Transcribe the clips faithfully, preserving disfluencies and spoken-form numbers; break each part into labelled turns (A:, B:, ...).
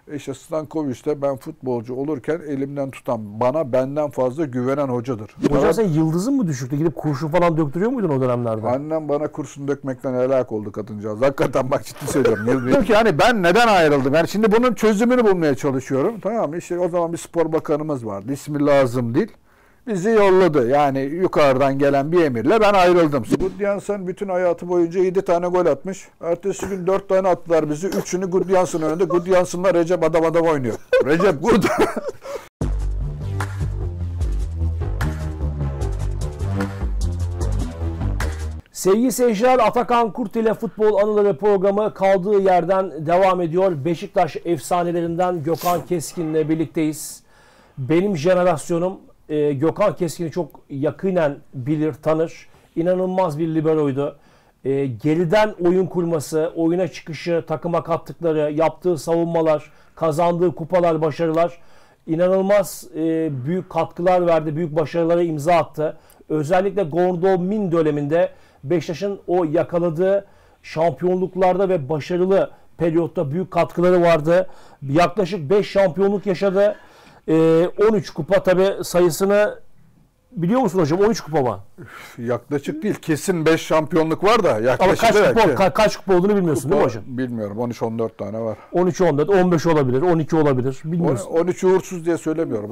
A: İşte Stankovic de ben futbolcu olurken elimden tutan, bana benden fazla güvenen hocadır.
B: Hocam sen yıldızın mı düşüktü? Gidip kurşun falan döktürüyor muydun o dönemlerde?
A: Annem bana kurşun dökmekten helak oldu kadıncağız. Hakikaten bak ciddi söylüyorum. Diyorum ki hani ben neden ayrıldım? Yani şimdi bunun çözümünü bulmaya çalışıyorum. Tamam mı? İşte o zaman bir spor bakanımız vardı. İsmi lazım değil. Bizi yolladı. Yani yukarıdan gelen bir emirle ben ayrıldım. Gudjansson bütün hayatı boyunca yedi tane gol atmış. Ertesi gün dört tane attılar bizi. Üçünü Gudjansson'un önünde. Gudjansson'la Recep adam adam oynuyor. Recep Gud.
B: Sevgili seyirciler, Atakan Kurt ile Futbol Anıları programı kaldığı yerden devam ediyor. Beşiktaş efsanelerinden Gökhan Keskin'le birlikteyiz. Benim jenerasyonum e, Gökhan Keskin'i çok yakinen bilir, tanır. İnanılmaz bir liberoydu. E, geriden oyun kurması, oyuna çıkışı, takıma kattıkları, yaptığı savunmalar, kazandığı kupalar, başarılar inanılmaz e, büyük katkılar verdi, büyük başarılara imza attı. Özellikle Gondol-Min döneminde Beşiktaş'ın o yakaladığı şampiyonluklarda ve başarılı periyotta büyük katkıları vardı. Yaklaşık beş şampiyonluk yaşadı. Ee, on üç kupa tabi sayısını biliyor musun hocam? on üç kupa mı?
A: Yaklaşık değil. Kesin beş şampiyonluk var da. Yaklaşık
B: ama kaç kupa, ka kaç kupa olduğunu bilmiyorsun kupa, değil mi hocam?
A: Bilmiyorum. on üç on dört tane var.
B: on üç on dört, on beş olabilir, on iki olabilir. Bilmiyorsun.
A: on üç uğursuz diye söylemiyorum.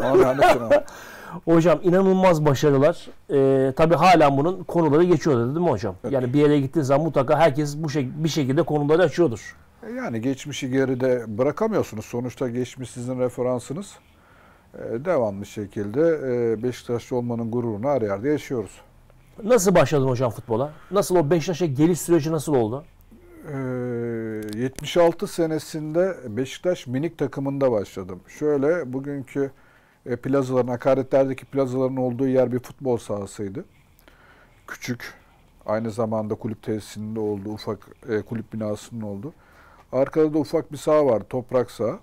B: Hocam inanılmaz başarılar. Ee, tabii hala bunun konuları geçiyordu değil mi hocam? Evet. Yani bir yere gittiğin zaman mutlaka herkes bu şek bir şekilde konuları açıyordur.
A: Yani geçmişi geride bırakamıyorsunuz. Sonuçta geçmiş sizin referansınız. Ee, devamlı şekilde e, Beşiktaşlı olmanın gururunu her yerde yaşıyoruz.
B: Nasıl başladın hocam futbola? Nasıl o Beşiktaş'a geliş süreci nasıl oldu?
A: Ee, yetmiş altı senesinde Beşiktaş minik takımında başladım. Şöyle bugünkü E, plazaların, akaretlerdeki plazaların olduğu yer bir futbol sahasıydı. Küçük, aynı zamanda kulüp tesisinde olduğu ufak e, kulüp binasının olduğu. Arkada da ufak bir saha vardı, toprak saha.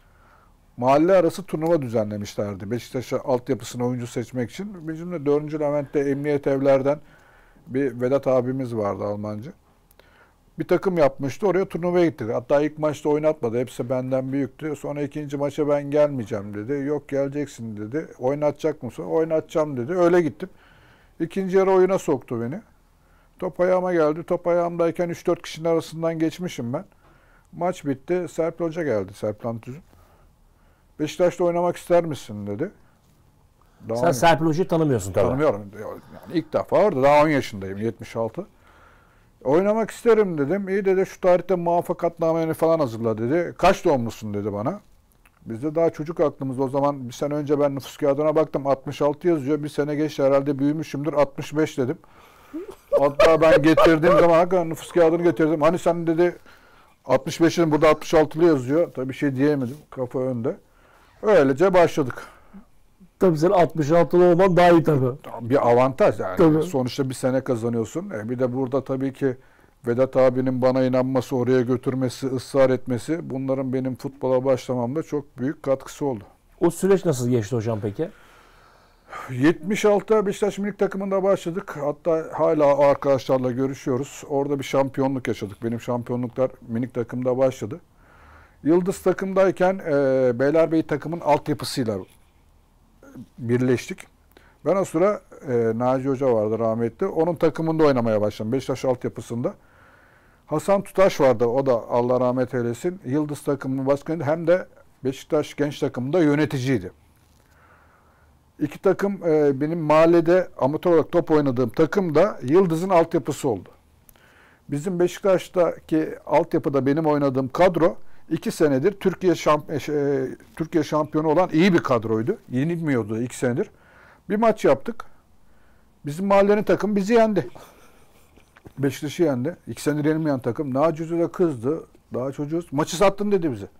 A: Mahalle arası turnuva düzenlemişlerdi. Beşiktaş'a altyapısına oyuncu seçmek için. Bizim de dördüncü Levent'te Emniyet Evler'den bir Vedat abimiz vardı, Almancı. Bir takım yapmıştı. Oraya turnuvaya gittik. Hatta ilk maçta oynatmadı. Hepsi benden büyüktü. Sonra ikinci maça ben gelmeyeceğim dedi. Yok geleceksin dedi. Oynatacak mısın? Oynatacağım dedi. Öyle gittim. İkinci yarı oyuna soktu beni. Top ayağıma geldi. Top ayağımdayken üç dört kişinin arasından geçmişim ben. Maç bitti. Serpil Hoca geldi. Serpil Antüz'ün. Beşiktaş'ta oynamak ister misin dedi.
B: Daha Sen Serpil Hoca'yı tanımıyorsun tabii.
A: Tanımıyorum. Yani ilk defa orada. Daha on yaşındayım. yetmiş altı. Oynamak isterim dedim. İyi dedi, şu tarihte muvaffakatnameni falan hazırla dedi. Kaç doğumlusun dedi bana. Bizde daha çocuk aklımız o zaman. Bir sene önce ben nüfus kağıdına baktım. altmış altı yazıyor. Bir sene geçti herhalde büyümüşümdür. altmış beş dedim. Hatta ben getirdiğim zaman hakikaten nüfus kağıdını getirdim. Hani sen dedi altmış beş dedim, burada altmış altılı yazıyor. Tabii bir şey diyemedim. Kafa önde. Öylece başladık.
B: Tabii sen altmış altılı olman daha iyi tabii.
A: Bir avantaj yani.
B: Tabii.
A: Sonuçta bir sene kazanıyorsun. E bir de burada tabii ki Vedat abinin bana inanması, oraya götürmesi, ısrar etmesi, bunların benim futbola başlamamda çok büyük katkısı oldu.
B: O süreç nasıl geçti hocam peki?
A: yetmiş altıda Beşiktaş minik takımında başladık. Hatta hala o arkadaşlarla görüşüyoruz. Orada bir şampiyonluk yaşadık. Benim şampiyonluklar minik takımda başladı. Yıldız takımdayken e, Beylerbeyi takımın altyapısıyla birleştik. Ben o sıra e, Naci Hoca vardı rahmetli. Onun takımında oynamaya başladım. Beşiktaş altyapısında. Hasan Tutaş vardı. O da Allah rahmet eylesin. Yıldız takımının başkanıydı. Hem de Beşiktaş genç takımında yöneticiydi. İki takım e, benim mahallede amatör olarak top oynadığım takım da Yıldız'ın altyapısı oldu. Bizim Beşiktaş'taki altyapıda benim oynadığım kadro iki senedir Türkiye şamp e, Türkiye şampiyonu olan iyi bir kadroydu. Yenilmiyordu iki senedir. Bir maç yaptık. Bizim mahallenin takım bizi yendi. Beşiktaş'ı yendi. İki senedir yenilmeyen takım. Naci Hoca da kızdı. Daha çocuğuz. Maçı sattın dedi bize.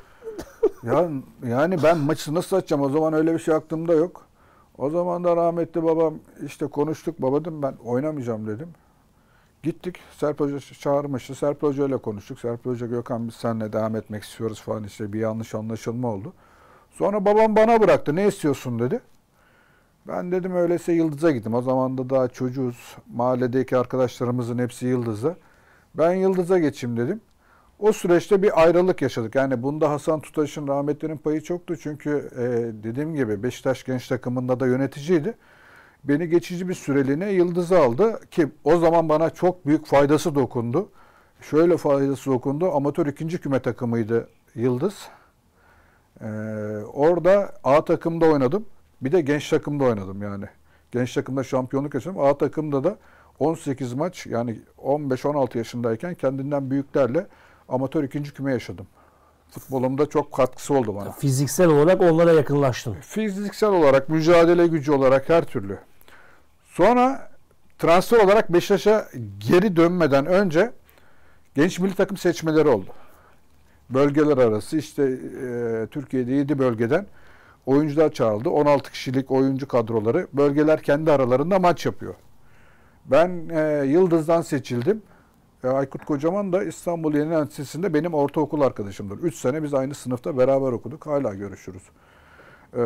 A: Ya, yani ben maçı nasıl satacağım? O zaman öyle bir şey aklımda yok. O zaman da rahmetli babam işte konuştuk. Baba dedim ben oynamayacağım dedim. Gittik. Serpil Hoca çağırmıştı. Serpil Hoca ile konuştuk. Serpil Hoca Gökhan biz seninle devam etmek istiyoruz falan işte bir yanlış anlaşılma oldu. Sonra babam bana bıraktı. Ne istiyorsun dedi. Ben dedim öyleyse Yıldız'a gittim. O zaman da daha çocuğuz. Mahalledeki arkadaşlarımızın hepsi Yıldız'da. Ben Yıldız'a geçeyim dedim. O süreçte bir ayrılık yaşadık. Yani bunda Hasan Tutaş'ın rahmetlinin payı çoktu. Çünkü e, dediğim gibi Beşiktaş genç takımında da yöneticiydi. Beni geçici bir süreliğine Yıldız'a aldı ki o zaman bana çok büyük faydası dokundu. Şöyle faydası dokundu. Amatör ikinci küme takımıydı Yıldız. Ee, orada A takımda oynadım. Bir de genç takımda oynadım yani. Genç takımda şampiyonluk yaşadım. A takımda da on sekiz maç yani on beş on altı yaşındayken kendinden büyüklerle amatör ikinci küme yaşadım. Futbolumda çok katkısı oldu bana.
B: Fiziksel olarak onlara yakınlaştın.
A: Fiziksel olarak, mücadele gücü olarak her türlü. Sonra transfer olarak Beşiktaş'a geri dönmeden önce genç milli takım seçmeleri oldu. Bölgeler arası işte e, Türkiye'de yedi bölgeden oyuncular çağrıldı. on altı kişilik oyuncu kadroları. Bölgeler kendi aralarında maç yapıyor. Ben e, Yıldız'dan seçildim. E, Aykut Kocaman da İstanbul Yeni Üniversitesi'nde benim ortaokul arkadaşımdır. üç sene biz aynı sınıfta beraber okuduk. Hala görüşürüz. E,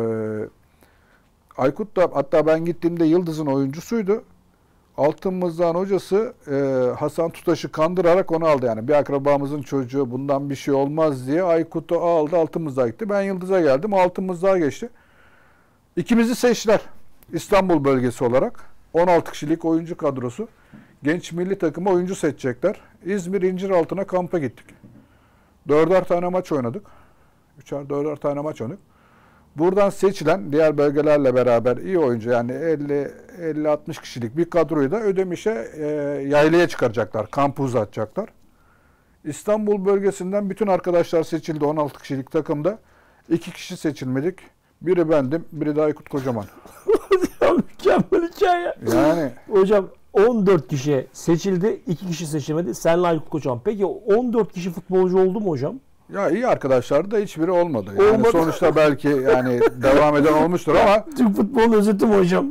A: Aykut da hatta ben gittiğimde Yıldız'ın oyuncusuydu. Altınmızdan hocası e, Hasan Tutaş'ı kandırarak onu aldı. Yani bir akrabamızın çocuğu bundan bir şey olmaz diye Aykut'u aldı. Altınmız'a gitti. Ben Yıldız'a geldim. Altınmız'a geçti. İkimizi seçtiler. İstanbul bölgesi olarak. on altı kişilik oyuncu kadrosu. Genç milli takıma oyuncu seçecekler. İzmir İnciraltı'na kampa gittik. Dörder tane maç oynadık. Üçer dörder tane maç oynadık. Buradan seçilen diğer bölgelerle beraber iyi oyuncu yani elli elli altmış kişilik bir kadroyu da Ödemiş'e e, yaylaya çıkaracaklar. Kampı uzatacaklar. İstanbul bölgesinden bütün arkadaşlar seçildi on altı kişilik takımda. İki kişi seçilmedik. Biri bendim, biri de Aykut Kocaman.
B: Mükemmel hikaye.
A: Yani
B: Hocam on dört kişi seçildi, iki kişi seçilmedi. Senle Aykut Kocaman. Peki on dört kişi futbolcu oldu mu hocam?
A: ya iyi arkadaşlar da hiçbiri olmadı. Yani
B: Olmadı.
A: sonuçta belki yani devam eden olmuştur ama
B: Türk futbolunun özeti mi hocam?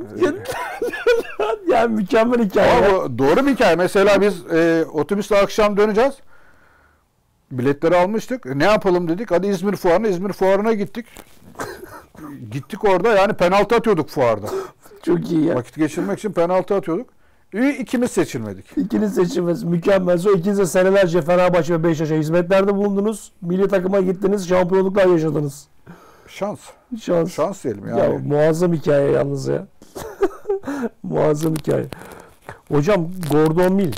B: Yani mükemmel hikaye.
A: ama bu doğru bir hikaye. Mesela biz e, otobüsle akşam döneceğiz. Biletleri almıştık. E, ne yapalım dedik. Hadi İzmir Fuarı'na. İzmir Fuarı'na gittik. Gittik orada yani penaltı atıyorduk fuarda.
B: Çok iyi ya.
A: Vakit geçirmek için penaltı atıyorduk. İyi, ikimiz seçilmedik.
B: İkiniz seçilmez. Mükemmel. Sonra ikiniz de senelerce Fenerbahçe ve Beşiktaş'a hizmetlerde bulundunuz. Milli takıma gittiniz. Şampiyonluklar yaşadınız.
A: Şans.
B: Şans.
A: Şans diyelim
B: Ya
A: yani.
B: muazzam hikaye yalnız ya. Muazzam hikaye. Hocam Gordon Mill.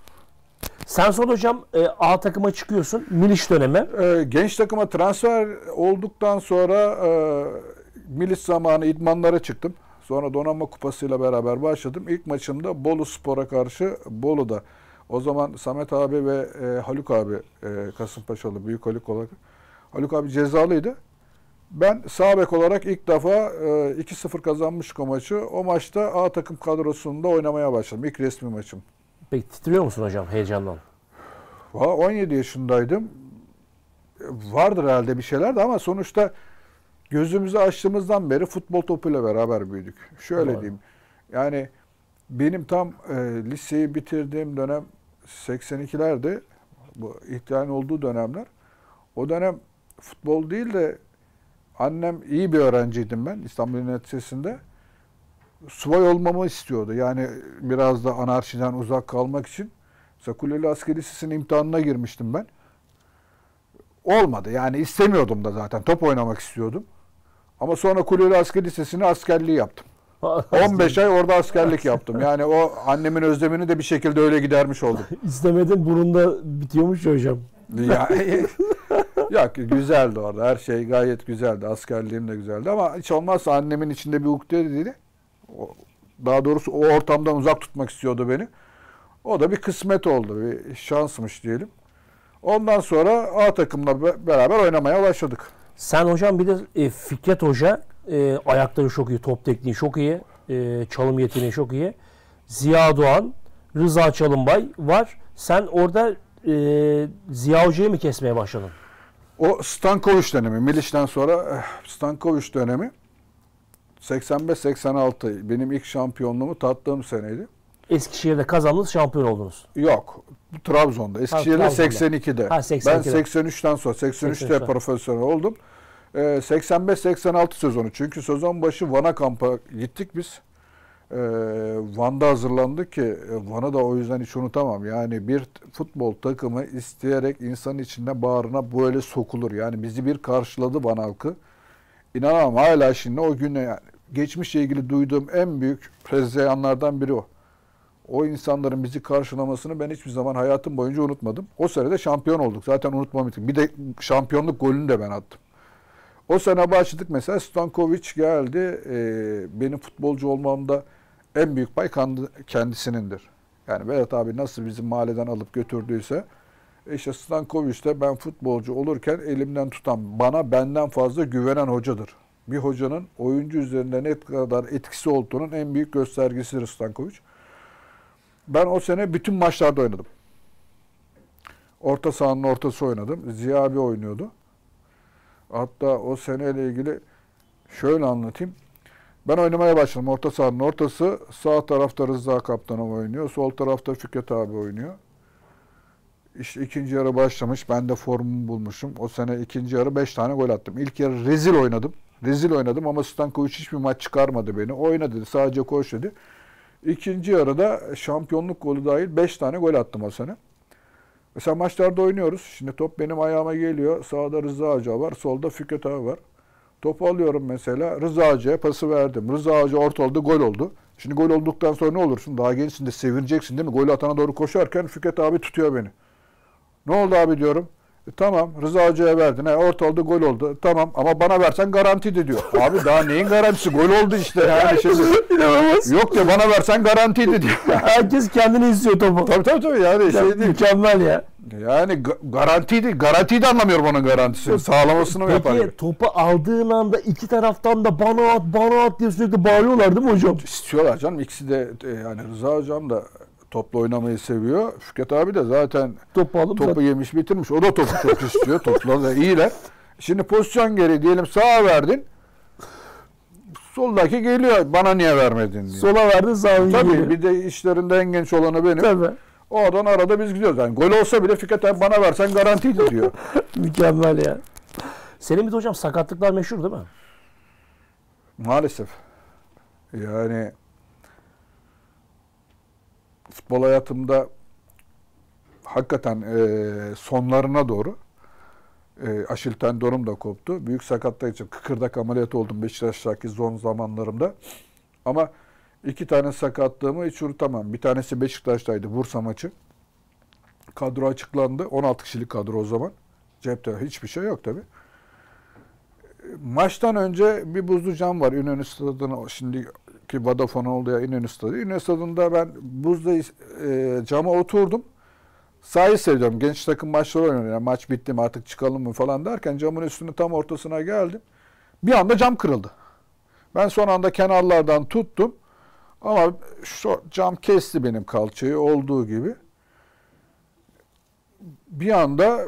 B: Sen sonra hocam e, A takıma çıkıyorsun. Miliş dönemi.
A: Ee, genç takıma transfer olduktan sonra e, Milis zamanı idmanlara çıktım. Sonra donanma kupasıyla beraber başladım. İlk maçımda Bolu Spor'a karşı Bolu'da. O zaman Samet abi ve e, Haluk abi e, Kasımpaşalı Büyük Haluk olarak. Haluk abi cezalıydı. Ben sağ bek olarak ilk defa e, iki sıfır kazanmıştık o maçı. O maçta A takım kadrosunda oynamaya başladım. İlk resmi maçım.
B: Peki titriyor musun hocam heyecandan?
A: Valla on yedi yaşındaydım. Vardır herhalde bir şeyler de ama sonuçta gözümüzü açtığımızdan beri futbol topuyla beraber büyüdük. Şöyle
B: Doğru.
A: diyeyim. Yani benim tam e, liseyi bitirdiğim dönem seksen ikilerde bu ihtilalin olduğu dönemler. O dönem futbol değil de annem iyi bir öğrenciydim ben İstanbul Üniversitesi'nde. Subay olmamı istiyordu. Yani biraz da anarşiden uzak kalmak için. Mesela Kuleli Askeri Lisesi'nin imtihanına girmiştim ben. Olmadı. Yani istemiyordum da zaten. Top oynamak istiyordum. Ama sonra Kuleli Askeri Lisesi'ne askerliği yaptım. on beş ay orada askerlik yaptım. Yani o annemin özlemini de bir şekilde öyle gidermiş oldum.
B: İstemedin burunda bitiyormuş ya hocam.
A: Ya, ya güzeldi orada. Her şey gayet güzeldi. Askerliğim de güzeldi. Ama hiç olmazsa annemin içinde bir ukde dedi. Daha doğrusu o ortamdan uzak tutmak istiyordu beni. O da bir kısmet oldu. Bir şansmış diyelim. Ondan sonra A takımla beraber oynamaya başladık.
B: Sen hocam bir de e, Fikret Hoca e, ayakları çok iyi, top tekniği çok iyi, e, çalım yeteneği çok iyi. Ziya Doğan, Rıza Çalınbay var. Sen orada e, Ziya Hoca'yı mı kesmeye başladın?
A: O Stankovic dönemi, Miliş'ten sonra Stankovic dönemi seksen beş seksen altı benim ilk şampiyonluğumu tattığım seneydi.
B: Eskişehir'de kazandınız, şampiyon oldunuz.
A: Yok, Trabzon'da. Eskişehir'de
B: Trabzon'da.
A: seksen ikide.
B: Ha, seksen ikide.
A: Ben seksen üçten sonra seksen üçte
B: seksen üçte.
A: profesyonel oldum. Ee, seksen beş seksen altı sezonu. Çünkü sezon başı Van'a kampa gittik biz. Van'da hazırlandı ki Van'ı da o yüzden hiç unutamam. Yani bir futbol takımı isteyerek insanın içine bağrına böyle sokulur. Yani bizi bir karşıladı Van halkı. İnanamam hala şimdi o güne yani geçmişle ilgili duyduğum en büyük prezzeyanlardan biri o. O insanların bizi karşılamasını ben hiçbir zaman hayatım boyunca unutmadım. O sene de şampiyon olduk. Zaten unutmamıştım. Bir de şampiyonluk golünü de ben attım. O sene başladık mesela. Stankovic geldi. Ee, benim futbolcu olmamda en büyük pay kendisinindir. Yani Berat abi nasıl bizim mahalleden alıp götürdüyse işte Stankovic de ben futbolcu olurken elimden tutan, bana benden fazla güvenen hocadır. Bir hocanın oyuncu üzerinde ne kadar etkisi olduğunun en büyük göstergesidir Stankovic. Ben o sene bütün maçlarda oynadım. Orta sahanın ortası oynadım. Ziya abi oynuyordu. Hatta o seneyle ilgili şöyle anlatayım. Ben oynamaya başladım. Orta sahanın ortası. Sağ tarafta Rıza Kaptanov oynuyor. Sol tarafta Fikret abi oynuyor. İşte ikinci yarı başlamış. Ben de formumu bulmuşum. O sene ikinci yarı beş tane gol attım. İlk yarı rezil oynadım. Rezil oynadım ama Stankovic hiçbir maç çıkarmadı beni. Oyna dedi. Sadece koş dedi. İkinci yarıda şampiyonluk golü dahil beş tane gol attım o sene. Mesela maçlarda oynuyoruz. Şimdi top benim ayağıma geliyor. Sağda Rıza Hoca var. Solda Fikret abi var. Topu alıyorum mesela. Rıza Hoca'ya pası verdim. Rıza Hoca ortaladı. Gol oldu. Şimdi gol olduktan sonra ne olursun? Daha gençsin de sevineceksin değil mi? Golü atana doğru koşarken Fikret abi tutuyor beni. Ne oldu abi diyorum. E, tamam Rıza Hoca'ya verdin. He, ortaladı gol oldu. Tamam ama bana versen garantiydi diyor. Abi daha neyin garantisi? Gol oldu işte. Yani şimdi, yok ya bana versen garantiydi diyor.
B: Herkes kendini istiyor topu.
A: Tabii tabii tabii yani
B: ya,
A: şey değil.
B: Mükemmel ya.
A: Yani ga- garantiydi. Garantiyi de anlamıyorum onun garantisini. Sağlamasını mı yapar?
B: Peki topu aldığın anda iki taraftan da bana at bana at diye sürekli bağırıyorlar değil mi hocam?
A: İstiyorlar canım. İkisi de yani Rıza Hocam da topla oynamayı seviyor. Fikret abi de zaten
B: topu, alıp
A: topu
B: zaten...
A: yemiş bitirmiş. O da topu çok istiyor. Topla da iyiler. Şimdi pozisyon geri diyelim sağa verdin. Soldaki geliyor. Bana niye vermedin diye.
B: Sola verdin sağa geliyor.
A: Tabii bir de işlerinde en genç olanı benim.
B: Tabii.
A: Oradan arada biz gidiyoruz. Yani gol olsa bile Fikret abi bana versen garantiydi diyor.
B: Mükemmel ya. Senin bir de hocam sakatlıklar meşhur değil mi?
A: Maalesef. Yani futbol hayatımda hakikaten e, sonlarına doğru e, Aşil tendonum da koptu. Büyük sakatlık için kıkırdak ameliyatı oldum Beşiktaş'taki son zamanlarımda. Ama iki tane sakatlığımı hiç unutamam. Bir tanesi Beşiktaş'taydı, Bursa maçı. Kadro açıklandı. on altı kişilik kadro o zaman. Cepte hiçbir şey yok tabii. Maçtan önce bir buzlu cam var. İnönü Stadı'nın şimdiki Vodafone'un olduğu yer İnönü Stadı. İnönü Stadı'nda ben buzda e, cama oturdum. Sahayı seviyorum. Genç takım maçları oynuyor. Yani maç bitti mi artık çıkalım mı falan derken camın üstünün tam ortasına geldim. Bir anda cam kırıldı. Ben son anda kenarlardan tuttum. Ama şu cam kesti benim kalçayı olduğu gibi. Bir anda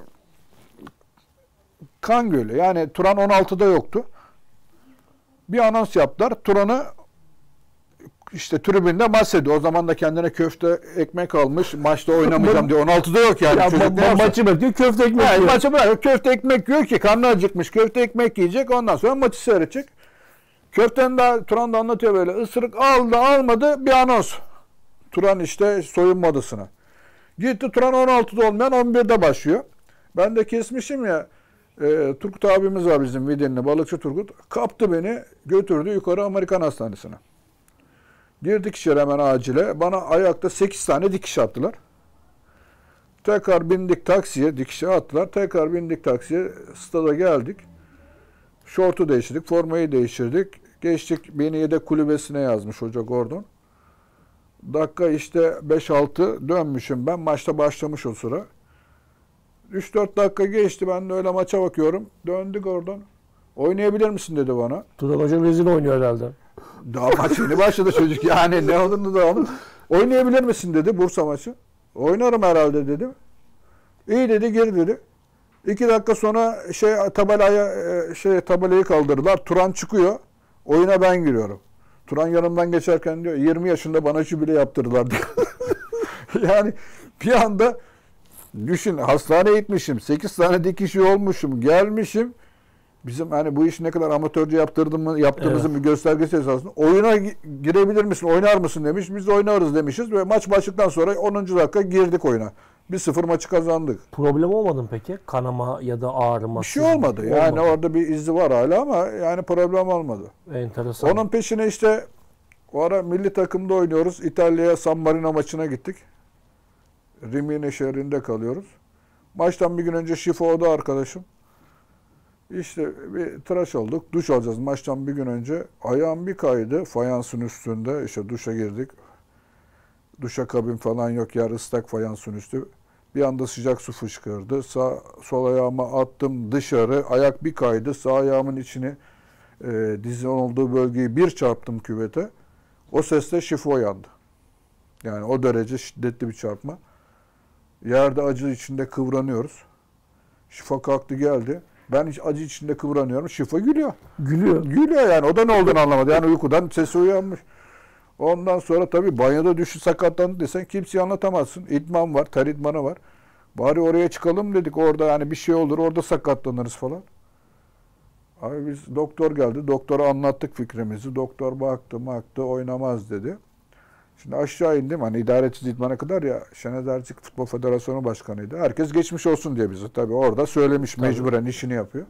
A: kan gölü. Yani Turan on altıda yoktu. Bir anons yaptılar. Turan'ı işte tribünde bahsediyor. O zaman da kendine köfte ekmek almış. Maçta oynamayacağım diyor. on altıda yok yani.
B: Ya, ma- maçı bekliyor köfte ekmek
A: yani
B: yiyor.
A: Maçı bırakıyor. Köfte ekmek yiyor ki karnı acıkmış. Köfte ekmek yiyecek. Ondan sonra maçı seyredecek. Köften de Turan da anlatıyor böyle. Isırık aldı almadı bir anons. Turan işte soyunma odasına. Gitti Turan on altıda olmayan on birde başlıyor. Ben de kesmişim ya. E, Turgut abimiz var bizim Vidinli, balıkçı Turgut. Kaptı beni götürdü yukarı Amerikan Hastanesi'ne. Girdik içeri hemen acile. Bana ayakta sekiz tane dikiş attılar. Tekrar bindik taksiye, dikişe attılar. Tekrar bindik taksiye, stada geldik. Şortu değiştirdik, formayı değiştirdik. Geçtik, beni yedek kulübesine yazmış Hoca Gordon. Dakika işte beş altı dönmüşüm ben. Maçta başlamış o sıra. üç dört dakika geçti. Ben de öyle maça bakıyorum. Döndü Gordon. Oynayabilir misin dedi bana.
B: Turan Hoca rezil oynuyor herhalde.
A: Daha maç yeni başladı çocuk. Yani ne olduğunu da onu. Oynayabilir misin dedi Bursa maçı. Oynarım herhalde dedim. İyi dedi gir dedi. İki dakika sonra şey tabelaya şey tabelayı kaldırdılar. Turan çıkıyor. Oyuna ben giriyorum. Turan yanımdan geçerken diyor yirmi yaşında bana jübile yaptırdılar diyor. Yani bir anda düşün hastaneye gitmişim. sekiz tane dikişi olmuşum. Gelmişim. bizim hani bu işi ne kadar amatörce yaptırdığımı, yaptığımızın evet. bir göstergesi esasında. Oyuna girebilir misin, oynar mısın demiş. Biz de oynarız demişiz ve maç başladıktan sonra onuncu dakika girdik oyuna. bir sıfır maçı kazandık.
B: Problem olmadı mı peki? Kanama ya da ağrıma?
A: Bir şey olmadı. Yani olmadı. Orada bir izi var hala ama yani problem olmadı.
B: Enteresan.
A: Onun peşine işte o ara milli takımda oynuyoruz. İtalya'ya San Marino maçına gittik. Rimini şehrinde kalıyoruz. Maçtan bir gün önce Şifo'da arkadaşım. İşte bir tıraş olduk. Duş alacağız maçtan bir gün önce. Ayağım bir kaydı fayansın üstünde. İşte duşa girdik. Duşa kabin falan yok. Yer ıslak fayansın üstü. Bir anda sıcak su fışkırdı. Sağ, sol ayağımı attım dışarı. Ayak bir kaydı. Sağ ayağımın içini e, dizin olduğu bölgeyi bir çarptım küvete. O sesle Şifo yandı. Yani o derece şiddetli bir çarpma. Yerde acı içinde kıvranıyoruz. Şifo kalktı geldi. Ben hiç acı içinde kıvranıyorum. Şifo gülüyor.
B: Gülüyor.
A: Gülüyor yani. O da ne olduğunu anlamadı. Yani uykudan sesi uyanmış. Ondan sonra tabii banyoda düştü sakatlandı desen kimseye anlatamazsın. İdman var, ter idmanı var. Bari oraya çıkalım dedik. Orada yani bir şey olur. Orada sakatlanırız falan. Abi biz doktor geldi. Doktora anlattık fikrimizi. Doktor baktı baktı oynamaz dedi. Şimdi aşağı indim. Hani idareci idmana kadar ya Şener Ercik Futbol Federasyonu Başkanı'ydı. Herkes geçmiş olsun diye bize. Tabii orada söylemiş tabii. Mecburen işini yapıyor.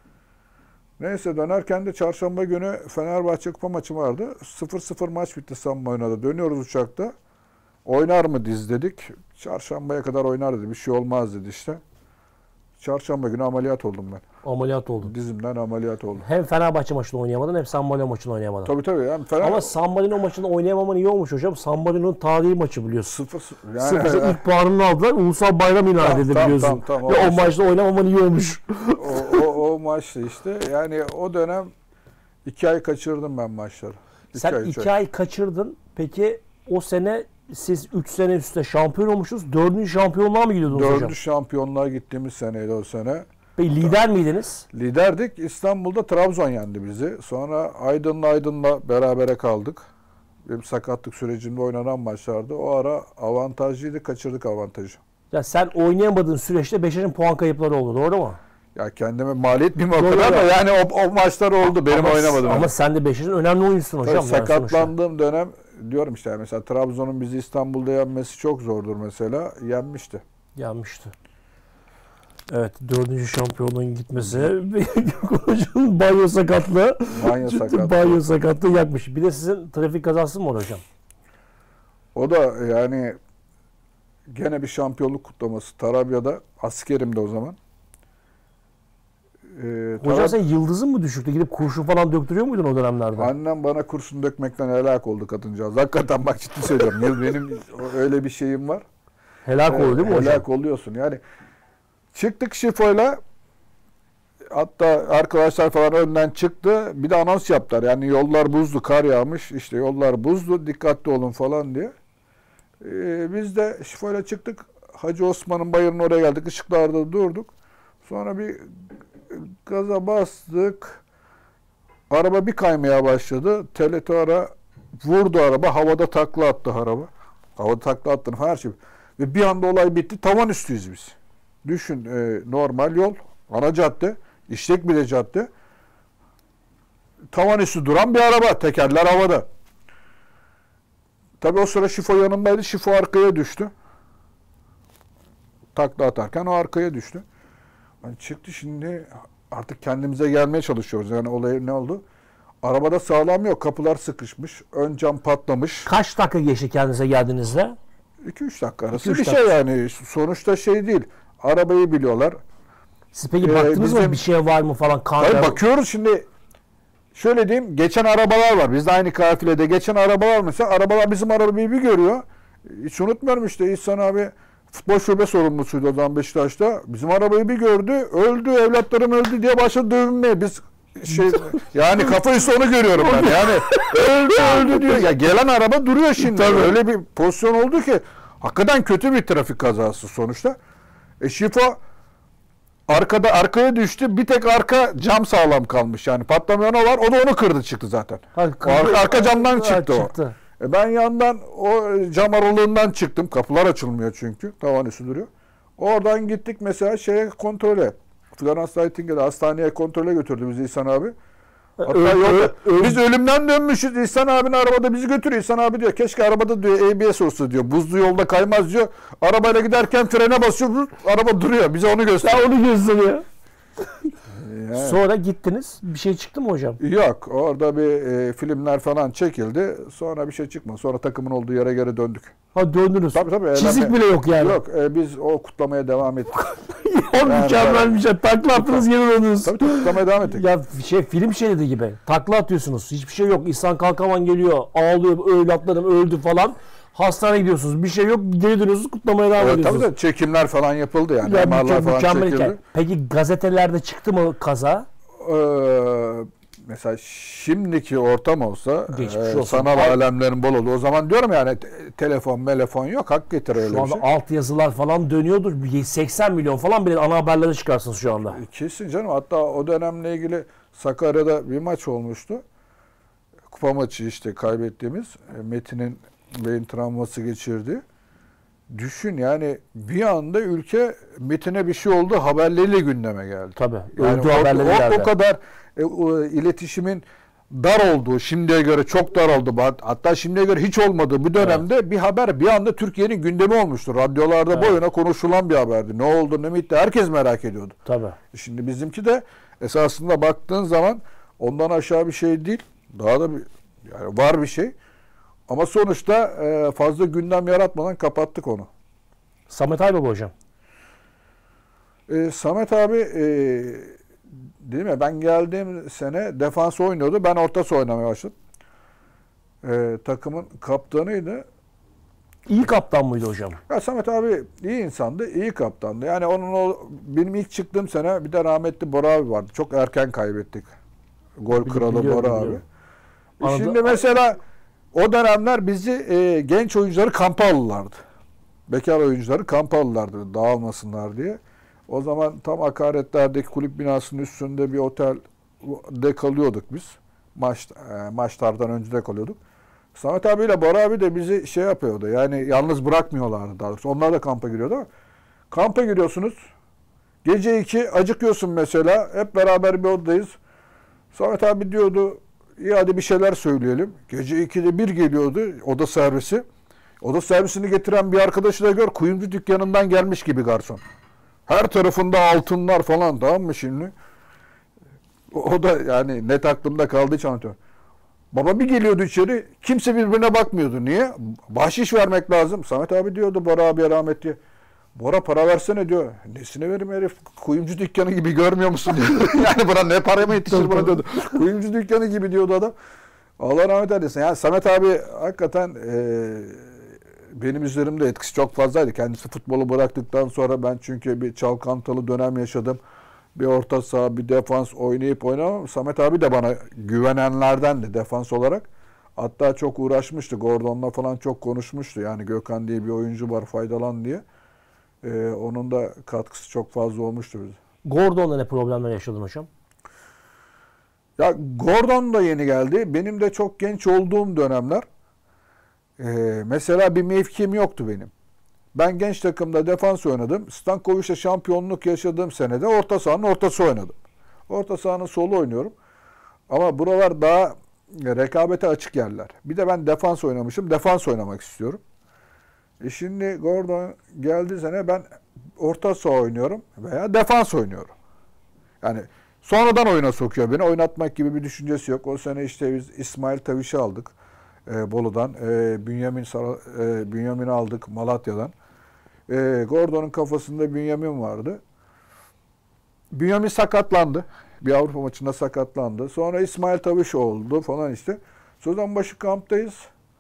A: Neyse dönerken de çarşamba günü Fenerbahçe kupa maçı vardı. sıfır sıfır maç bitti San Marino'da. Dönüyoruz uçakta. Oynar mı diz dedik. Çarşambaya kadar oynar dedi. Bir şey olmaz dedi işte. Çarşamba günü ameliyat oldum ben.
B: Ameliyat oldum.
A: Dizimden ameliyat oldum.
B: Hem Fenerbahçe maçında oynayamadın hem San Marino maçında oynayamadın.
A: Tabii tabii. Yani Fener...
B: Ama San Marino maçında oynayamaman iyi olmuş hocam. San Marino'nun tarihi maçı biliyorsun.
A: Sıfır sıfır.
B: Yani... Sıfır ilk puanını aldılar. Ulusal bayram ilan
A: tamam,
B: edildi
A: tamam,
B: biliyorsun.
A: Tamam, tamam,
B: Ve
A: o,
B: o maçta oynamaman iyi olmuş.
A: o, o, o maçta işte. Yani o dönem iki ay kaçırdım ben maçları. İki
B: Sen
A: ay,
B: iki
A: ay.
B: ay kaçırdın. Peki o sene siz üç sene üstte şampiyon olmuşsunuz. Dördüncü şampiyonluğa mı gidiyordunuz
A: Dördüncü
B: hocam?
A: Dördüncü şampiyonluğa gittiğimiz seneydi o sene.
B: Peki lider miydiniz?
A: Liderdik. İstanbul'da Trabzon yendi bizi. Sonra Aydın'la Aydın'la berabere kaldık. Benim sakatlık sürecinde oynanan maçlardı. O ara avantajlıydı. Kaçırdık avantajı.
B: Ya sen oynayamadığın süreçte Beşiktaş'ın puan kayıpları oldu. Doğru mu?
A: Ya kendime maliyet mi o kadar da yani o, o maçlar oldu. Benim
B: ama,
A: oynamadım.
B: Ama
A: yani.
B: sen de Beşiktaş'ın önemli oyuncusun hocam.
A: Tabii sakatlandığım dönem diyorum işte mesela Trabzon'un bizi İstanbul'da yenmesi çok zordur mesela. Yenmişti.
B: Yenmişti. Evet, dördüncü şampiyonluğun gitmesi, Hoca'nın banyo sakatlığı,
A: banyo sakatlığı.
B: banyo sakatlığı yakmış. Bir de sizin trafik kazası mı var hocam?
A: O da yani gene bir şampiyonluk kutlaması. Tarabya'da, askerimde o zaman.
B: Ee, Hocam Tarab- sen yıldızın mı düşüktü? Gidip kurşun falan döktürüyor muydun o dönemlerde?
A: Annem bana kurşun dökmekten helak oldu kadıncağız. Hakikaten bak ciddi söylüyorum. Benim öyle bir şeyim var.
B: Helak oldu değil mi hocam?
A: Helak oluyorsun. Yani çıktık Şifo'yla, hatta arkadaşlar falan önden çıktı. Bir de anons yaptılar. Yani yollar buzlu, kar yağmış. İşte yollar buzlu, dikkatli olun falan diye. Ee, biz de Şifo'yla çıktık. Hacı Osman'ın bayırının oraya geldik. Işıklarda durduk. Sonra bir gaza bastık. Araba bir kaymaya başladı. Teletora vurdu araba. Havada takla attı araba. Havada takla attı her şey. Ve bir anda olay bitti. Tavan üstüyüz biz. Düşün e, normal yol. Ana cadde. İşlek bile cadde. Tavan üstü duran bir araba. Tekerler havada. Tabii o sıra Şifo yanımdaydı. Şifo arkaya düştü. Takla atarken o arkaya düştü. Yani çıktı şimdi artık kendimize gelmeye çalışıyoruz. Yani olay ne oldu? Arabada sağlam yok. Kapılar sıkışmış. Ön cam patlamış.
B: Kaç dakika geçti kendinize geldiğinizde?
A: iki üç dakika arası
B: iki,
A: bir şey yani. Sonuçta şey değil. Arabayı biliyorlar.
B: Siz peki
A: ee,
B: baktınız
A: bizim,
B: mı bir şey var mı falan?
A: Hayır, bakıyoruz şimdi. Şöyle diyeyim. Geçen arabalar var. Biz de aynı kafilede geçen arabalar mesela. Arabalar bizim arabayı bir görüyor. Hiç unutmuyorum işte. İhsan abi futbol şube sorumlusuydu o zaman Beşiktaş'ta. Bizim arabayı bir gördü. Öldü, evlatlarım öldü diye başladı dövünmeye. Biz şey yani kafa üstü onu görüyorum ben. Yani öldü öldü diyor. Ya gelen araba duruyor şimdi. Tabii. Öyle bir pozisyon oldu ki hakikaten kötü bir trafik kazası sonuçta. E Şifo arkada arkaya düştü. Bir tek arka cam sağlam kalmış. Yani patlamayan o var. O da onu kırdı çıktı zaten.
B: Hayır,
A: o arka, arka camdan çıktı,
B: çıktı
A: o. E ben yandan o cam aralığından çıktım. Kapılar açılmıyor çünkü. Tavan üstü duruyor. Oradan gittik mesela şeye kontrole. Florence Nightingale hastaneye kontrole götürdü bizi İhsan abi. Hatta
B: Öl-
A: yolda,
B: öl-
A: biz ölümden dönmüşüz. İhsan abinin arabada bizi götürüyor. İhsan abi diyor keşke arabada diyor A B S olsa diyor. Buzlu yolda kaymaz diyor. Arabayla giderken frene basıyor. Araba duruyor. Bize onu gösteriyor.
B: Ya onu gösteriyor.
A: Yani.
B: Sonra gittiniz. Bir şey çıktı mı hocam?
A: Yok. Orada bir e, filmler falan çekildi. Sonra bir şey çıkmadı. Sonra takımın olduğu yere geri döndük.
B: Ha döndünüz.
A: Tabii tabii.
B: Çizik
A: eğlenme-
B: bile yok yani.
A: Yok. e, biz o kutlamaya devam ettik.
B: Ya
A: Yani
B: mükemmelmiş. ya. Takla attınız geri döndünüz.
A: tabii tabii kutlamaya devam ettik.
B: Ya şey film şeridi gibi. Takla atıyorsunuz. Hiçbir şey yok. İhsan Kalkavan geliyor. Ağlıyor. Evlatlarım öldü falan. Hastaneye gidiyorsunuz. Bir şey yok. Geri dönüyorsunuz. Kutlamaya devam
A: Evet, tabii
B: ediyorsunuz.
A: de çekimler falan yapıldı yani.
B: Ya
A: M R'lar
B: müke-
A: falan
B: mükemmel
A: çekildi.
B: hikaye. Peki gazetelerde çıktı mı kaza?
A: Ee, mesela şimdiki ortam olsa
B: Geçmiş
A: e,
B: olsun.
A: sanal
B: Al-
A: alemlerin bol olduğu. O zaman diyorum yani te- telefon, telefon yok. Hak getir öyle
B: Şu
A: bir
B: anda
A: şey.
B: alt yazılar falan dönüyordur. seksen milyon falan bile ana haberlere çıkarsınız şu anda.
A: Kesin canım. Hatta o dönemle ilgili Sakarya'da bir maç olmuştu. Kupa maçı işte kaybettiğimiz. E, Metin'in beyin travması geçirdi. Düşün yani bir anda ülke Metin'e bir şey oldu haberleriyle gündeme geldi.
B: Tabii.
A: Yani
B: Öldü
A: o,
B: haberleri
A: o,
B: geldi.
A: o kadar e, o, iletişimin dar olduğu, şimdiye göre çok dar oldu. Hatta şimdiye göre hiç olmadığı bu dönemde bir haber bir anda Türkiye'nin gündemi olmuştu. Radyolarda
B: Evet.
A: boyuna konuşulan bir haberdi. Ne oldu, ne bitti herkes merak ediyordu.
B: Tabii.
A: Şimdi bizimki de esasında baktığın zaman ondan aşağı bir şey değil. Daha da bir, yani var bir şey. Ama sonuçta e, fazla gündem yaratmadan kapattık onu.
B: Samet Aybaba hocam.
A: E, Samet abi e, değil mi? Ben geldiğim sene defans oynuyordu. Ben orta saha oynamaya başladım. E, takımın kaptanıydı.
B: İyi kaptan mıydı hocam?
A: Ya Samet abi iyi insandı, iyi kaptandı. Yani onun o benim ilk çıktığım sene bir de rahmetli Bora abi vardı. Çok erken kaybettik. Gol
B: Bili-
A: kralı
B: biliyorum,
A: Bora abi.
B: biliyorum.
A: E
B: Anladım.
A: Şimdi mesela o dönemler bizi e, genç oyuncuları kampa alırlardı. Bekar oyuncuları kampa alırlardı dağılmasınlar diye. O zaman tam Akaretler'deki kulüp binasının üstünde bir otelde kalıyorduk biz. Maç e, maçlardan önce de kalıyorduk. Samet abiyle Bora abi de bizi şey yapıyordu. Yani yalnız bırakmıyorlardı daha doğrusu. Onlar da kampa giriyordu ama kampa giriyorsunuz. Gece iki acıkıyorsun mesela. Hep beraber bir odadayız. Samet abi diyordu iyi hadi bir şeyler söyleyelim. Gece ikide bir geliyordu oda servisi. Oda servisini getiren bir arkadaşı da gör kuyumcu dükkanından gelmiş gibi garson. Her tarafında altınlar falan, tamam mı şimdi? O, o da yani net aklımda kaldığı için anlatıyorum. Baba bir geliyordu içeri, kimse birbirine bakmıyordu. Niye? Bahşiş vermek lazım. Samet abi diyordu Bora abiye rahmetli. Bora para versene diyor. Nesine vereyim herif? Kuyumcu dükkanı gibi görmüyor musun diyor. Yani buna ne para mı yetişir buna diyordu. Kuyumcu dükkanı gibi diyordu adam. Allah rahmet eylesin. Yani Samet abi hakikaten e, benim üzerimde etkisi çok fazlaydı. Kendisi futbolu bıraktıktan sonra ben çünkü bir çalkantılı dönem yaşadım. Bir orta saha, bir defans oynayıp oynamam. Samet abi de bana güvenenlerdendi defans olarak. Hatta çok uğraşmıştı. Gordon'la falan çok konuşmuştu. Yani Gökhan diye bir oyuncu var, faydalan diye. Ee, onun da katkısı çok fazla olmuştu bize.
B: Gordon'la ne problemler yaşadın hocam?
A: Ya Gordon da yeni geldi. Benim de çok genç olduğum dönemler. Ee, mesela bir mevkim yoktu benim. Ben genç takımda defans oynadım. Stankovic'le şampiyonluk yaşadığım senede orta sahanın ortası oynadım. Orta sahanın solu oynuyorum. Ama buralar daha rekabete açık yerler. Bir de ben defans oynamışım. Defans oynamak istiyorum. E şimdi Gordon geldiği sene ben orta saha oynuyorum veya defans oynuyorum. Yani sonradan oyuna sokuyor beni. Oynatmak gibi bir düşüncesi yok. O sene işte biz İsmail Taviş'i aldık. E, Bolu'dan. E, Bünyamin, Sara, e, Bünyamin'i aldık Malatya'dan. E, Gordon'un kafasında Bünyamin vardı. Bünyamin sakatlandı. Bir Avrupa maçında sakatlandı. Sonra İsmail Taviş oldu falan işte. Sözden başı kamptayız.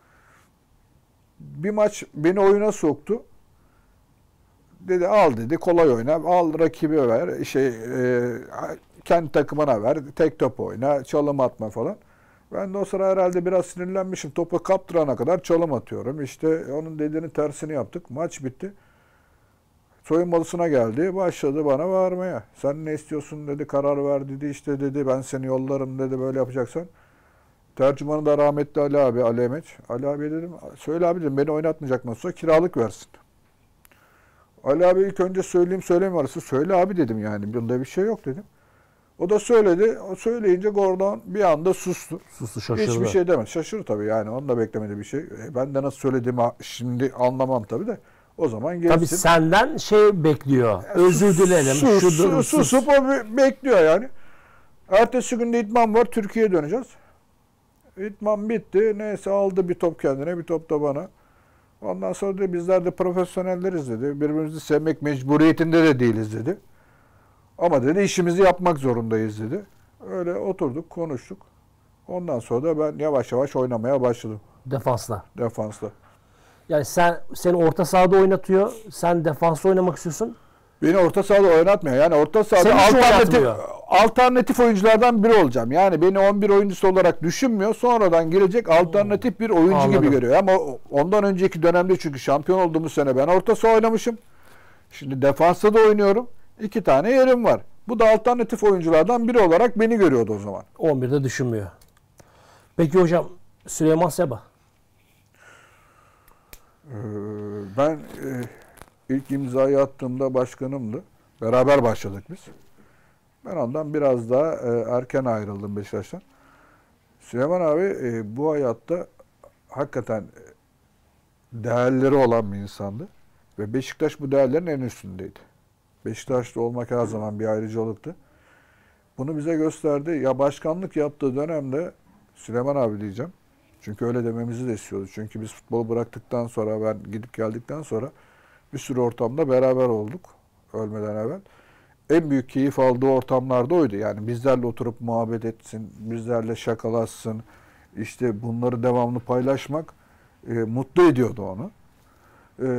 A: Bir maç beni oyuna soktu. Dedi al dedi kolay oyna. Al rakibi ver. Şey, e, kendi takımına ver. Tek top oyna. Çalım atma falan. Ben de o sıra herhalde biraz sinirlenmişim. Topu kaptırana kadar çalım atıyorum. İşte onun dediğinin tersini yaptık. Maç bitti. Soyunma odasına geldi. Başladı bana bağırmaya. Sen ne istiyorsun dedi. Karar ver dedi. İşte dedi ben seni yollarım dedi. Böyle yapacaksan. Tercümanı da rahmetli Ali abi. Ali Emeç. Ali abi dedim. Söyle abi dedim. Beni oynatmayacak nasıl olsa kiralık versin. Ali abi ilk önce söyleyeyim söyleme arası. Söyle abi dedim yani. Bunda bir şey yok dedim. O da söyledi. O söyleyince Gordon bir anda sustu.
B: Sustu, şaşırdı.
A: Hiçbir şey demedi. Şaşırdı tabii yani. Onun da beklemediği bir şey. E, ben de nasıl söylediğimi şimdi anlamam tabii de. O zaman gelsin.
B: Tabii senden şey bekliyor. Özür
A: Sus-
B: dilerim.
A: sus-
B: Şudur,
A: sus-
B: sus.
A: Susup o be- bekliyor yani. Ertesi günde idman var. Türkiye'ye döneceğiz. İdman bitti. Neyse aldı bir top kendine, bir top da bana. Ondan sonra da bizler de profesyonelleriz dedi. Birbirimizi sevmek mecburiyetinde de değiliz dedi. Ama dedi işimizi yapmak zorundayız dedi. Öyle oturduk, konuştuk. Ondan sonra da ben yavaş yavaş oynamaya başladım
B: Defansla.
A: defansta.
B: Yani sen seni orta sahada oynatıyor. Sen defansta oynamak istiyorsun.
A: Beni orta sahada oynatmıyor. Yani orta sahada
B: Seni hiç
A: alternatif,
B: oynatmıyor.
A: alternatif oyunculardan biri olacağım. Yani beni on bir oyuncusu olarak düşünmüyor. Sonradan girecek alternatif bir oyuncu
B: Anladım.
A: gibi görüyor. Ama ondan önceki dönemde çünkü şampiyon olduğumuz sene ben orta saha oynamışım. Şimdi defansta da oynuyorum. İki tane yerim var. Bu da alternatif oyunculardan biri olarak beni görüyordu o zaman.
B: on birde düşünmüyor. Peki hocam Süleyman Seba.
A: Ee, ben e, ilk imzayı attığımda başkanımdı. Beraber başladık biz. Ben ondan biraz daha e, erken ayrıldım Beşiktaş'tan. Süleyman abi e, bu hayatta hakikaten e, değerleri olan bir insandı. Ve Beşiktaş bu değerlerin en üstündeydi. Beşiktaş'ta olmak her zaman bir ayrıcalıktı. Bunu bize gösterdi. Ya başkanlık yaptığı dönemde Süleyman abi diyeceğim. Çünkü öyle dememizi de istiyordu. Çünkü biz futbolu bıraktıktan sonra, ben gidip geldikten sonra bir sürü ortamda beraber olduk. Ölmeden evvel. En büyük keyif aldığı ortamlarda oydu. Yani bizlerle oturup muhabbet etsin, bizlerle şakalaşsın. İşte bunları devamlı paylaşmak e, mutlu ediyordu onu. E,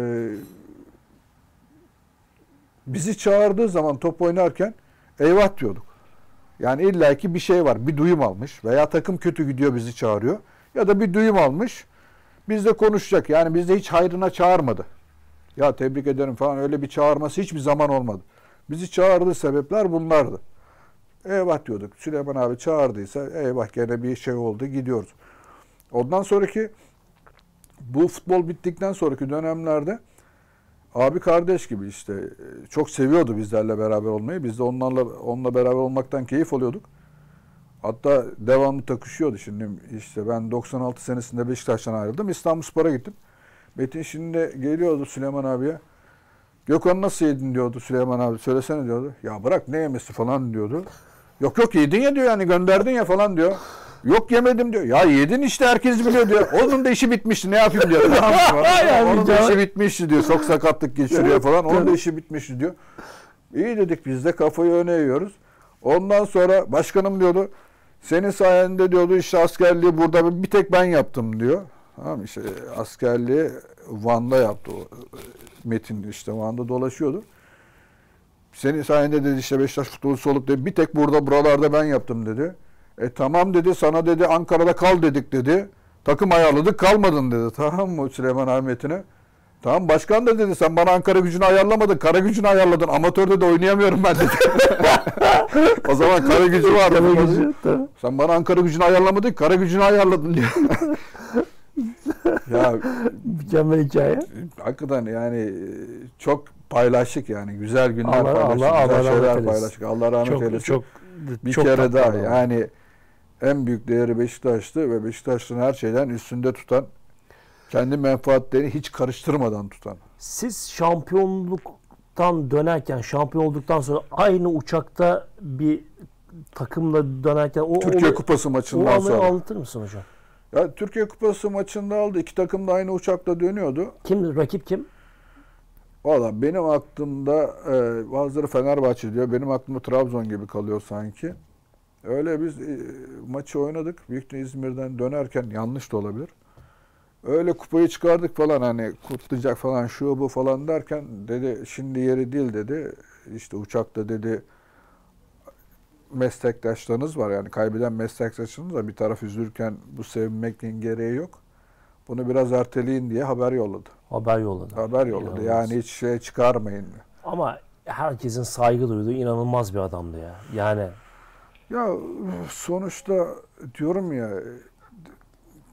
A: bizi çağırdığı zaman top oynarken eyvah diyorduk. Yani illaki bir şey var. Bir duyum almış veya takım kötü gidiyor bizi çağırıyor. Ya da bir duyum almış. Bizle konuşacak. Yani bizde hiç hayrına çağırmadı. Ya tebrik ederim falan öyle bir çağırması hiçbir zaman olmadı. Bizi çağırdığı sebepler bunlardı. Eyvah diyorduk. Süleyman abi çağırdıysa eyvah gene bir şey oldu gidiyoruz. Ondan sonraki bu futbol bittikten sonraki dönemlerde abi kardeş gibi işte çok seviyordu bizlerle beraber olmayı. Biz de onlarla onunla beraber olmaktan keyif alıyorduk. Hatta devamlı takışıyordu şimdi. İşte ben doksan altı senesinde Beşiktaş'tan ayrıldım. İstanbulspor'a gittim. Metin şimdi geliyordu Süleyman abiye. Gökhan nasıl yedin diyordu Süleyman abi. Söylesene diyordu. Ya bırak ne yemesi falan diyordu. Yok yok yedin ya diyor yani gönderdin ya falan diyor. Yok yemedim diyor. Ya yedin işte herkes biliyor diyor. Onun da işi bitmişti ne yapayım diyor. Tamam mı? Onun da işi bitmişti diyor. Çok sakatlık geçiriyor falan. Onun da işi bitmişti diyor. İyi dedik biz de kafayı öne eğiyoruz. Ondan sonra başkanım diyordu. Senin sayende diyordu işte askerliği burada bir tek ben yaptım diyor. Tamam işte askerliği Van'da yaptı o. Metin işte Van'da dolaşıyordu. Senin sayende dedi işte Beşiktaş futbolcusu olup dedi bir tek burada buralarda ben yaptım dedi. E tamam dedi sana dedi Ankara'da kal dedik dedi. Takım ayarladık kalmadın dedi. Tamam mı Süleyman Ahmet'ine? Tamam başkan da dedi sen bana Ankara gücünü ayarlamadın. Kara gücünü ayarladın. Amatörde de oynayamıyorum ben dedi. O zaman kara gücü vardı.
B: Kara gücü, tabii.
A: Sen bana Ankara gücünü ayarlamadın. Kara gücünü ayarladın diyor. Ya
B: Mükemmel hikaye.
A: hakikaten yani çok paylaştık yani. Güzel günler
B: Allah-
A: paylaştık.
B: Allah-
A: güzel
B: Allah rahmet
A: şeyler
B: eylesin.
A: paylaştık. Allah rahmet
B: Çok
A: eylesin.
B: çok
A: bir
B: çok
A: kere
B: tatlı
A: daha
B: adam.
A: yani en büyük değeri Beşiktaş'tı ve Beşiktaş'ın her şeyden üstünde tutan, kendi menfaatlerini hiç karıştırmadan tutan.
B: Siz şampiyonluktan dönerken, şampiyon olduktan sonra aynı uçakta bir takımla dönerken o
A: Türkiye
B: onu-
A: Kupası
B: o
A: maçından
B: anı
A: sonra.
B: anlatır mısın hocam?
A: Ya Türkiye Kupası maçında aldı. İki takım da aynı uçakla dönüyordu.
B: Kim rakip kim?
A: Valla benim aklımda e, bazıları Fenerbahçe diyor. Benim aklımda Trabzon gibi kalıyor sanki. Öyle biz e, maçı oynadık. Büyük ihtimalle İzmir'den dönerken yanlış da olabilir. Öyle kupayı çıkardık falan hani kutlayacak falan şu bu falan derken dedi şimdi yeri değil dedi. İşte uçakta dedi meslektaşlarınız var yani kaybeden meslektaşınız var. Bir taraf üzülürken bu sevinmekin gereği yok. Bunu biraz erteleyin diye haber yolladı.
B: Haber yolladı.
A: Haber yolladı.
B: İnanılmaz.
A: Yani hiç şey çıkarmayın.
B: Ama herkesin saygı duyduğu inanılmaz bir adamdı ya. Yani
A: Ya sonuçta diyorum ya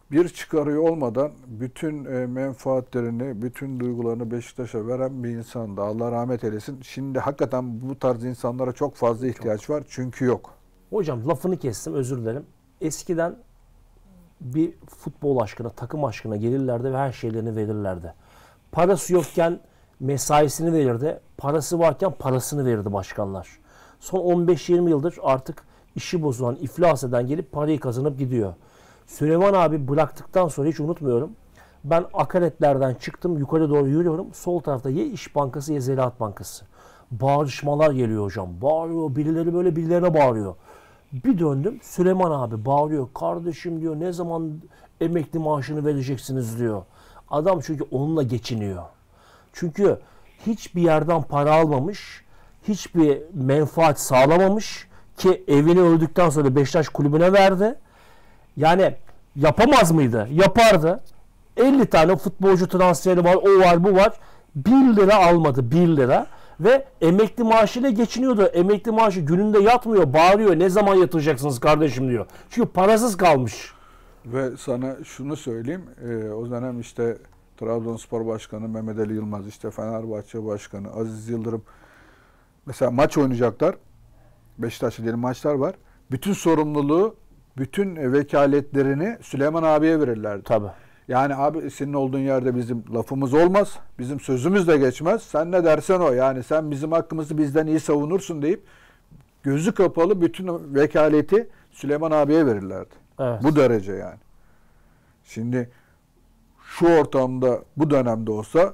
A: bir çıkarı olmadan bütün e, menfaatlerini, bütün duygularını Beşiktaş'a veren bir insandı. Allah rahmet eylesin. Şimdi hakikaten bu tarz insanlara çok fazla ihtiyaç çok. var. Çünkü yok.
B: Hocam lafını kestim, özür dilerim. Eskiden bir futbol aşkına, takım aşkına gelirlerdi ve her şeylerini verirlerdi. Parası yokken mesaisini verirdi. Parası varken parasını verirdi başkanlar. Son on beş yirmi yıldır artık işi bozulan, iflas eden gelip parayı kazanıp gidiyor. Süleyman abi bıraktıktan sonra hiç unutmuyorum. Ben akaretlerden çıktım, yukarı doğru yürüyorum. Sol tarafta ya İş Bankası ya Ziraat Bankası. Bağırışmalar geliyor hocam. Bağırıyor, birileri böyle birilerine bağırıyor. Bir döndüm, Süleyman abi bağırıyor. Kardeşim diyor, ne zaman emekli maaşını vereceksiniz diyor. Adam çünkü onunla geçiniyor. Çünkü hiçbir yerden para almamış, hiçbir menfaat sağlamamış ki evini öldükten sonra Beşiktaş kulübüne verdi. Yani yapamaz mıydı? Yapardı. elli tane futbolcu transferi var, o var, bu var. bir lira almadı, bir lira. Ve emekli maaşıyla geçiniyordu. Emekli maaşı gününde yatmıyor, bağırıyor. Ne zaman yatıracaksınız kardeşim diyor. Çünkü parasız kalmış.
A: Ve sana şunu söyleyeyim. E, o dönem işte Trabzonspor Başkanı Mehmet Ali Yılmaz, işte Fenerbahçe Başkanı Aziz Yıldırım. Mesela maç oynayacaklar. Beşiktaş'ta diyelim maçlar var. Bütün sorumluluğu, bütün vekaletlerini Süleyman abiye verirlerdi.
B: Tabii.
A: Yani abi senin olduğun yerde bizim lafımız olmaz. Bizim sözümüz de geçmez. Sen ne dersen o. Yani sen bizim hakkımızı bizden iyi savunursun deyip gözü kapalı bütün vekaleti Süleyman abiye verirlerdi.
B: Evet.
A: Bu derece yani. Şimdi şu ortamda bu dönemde olsa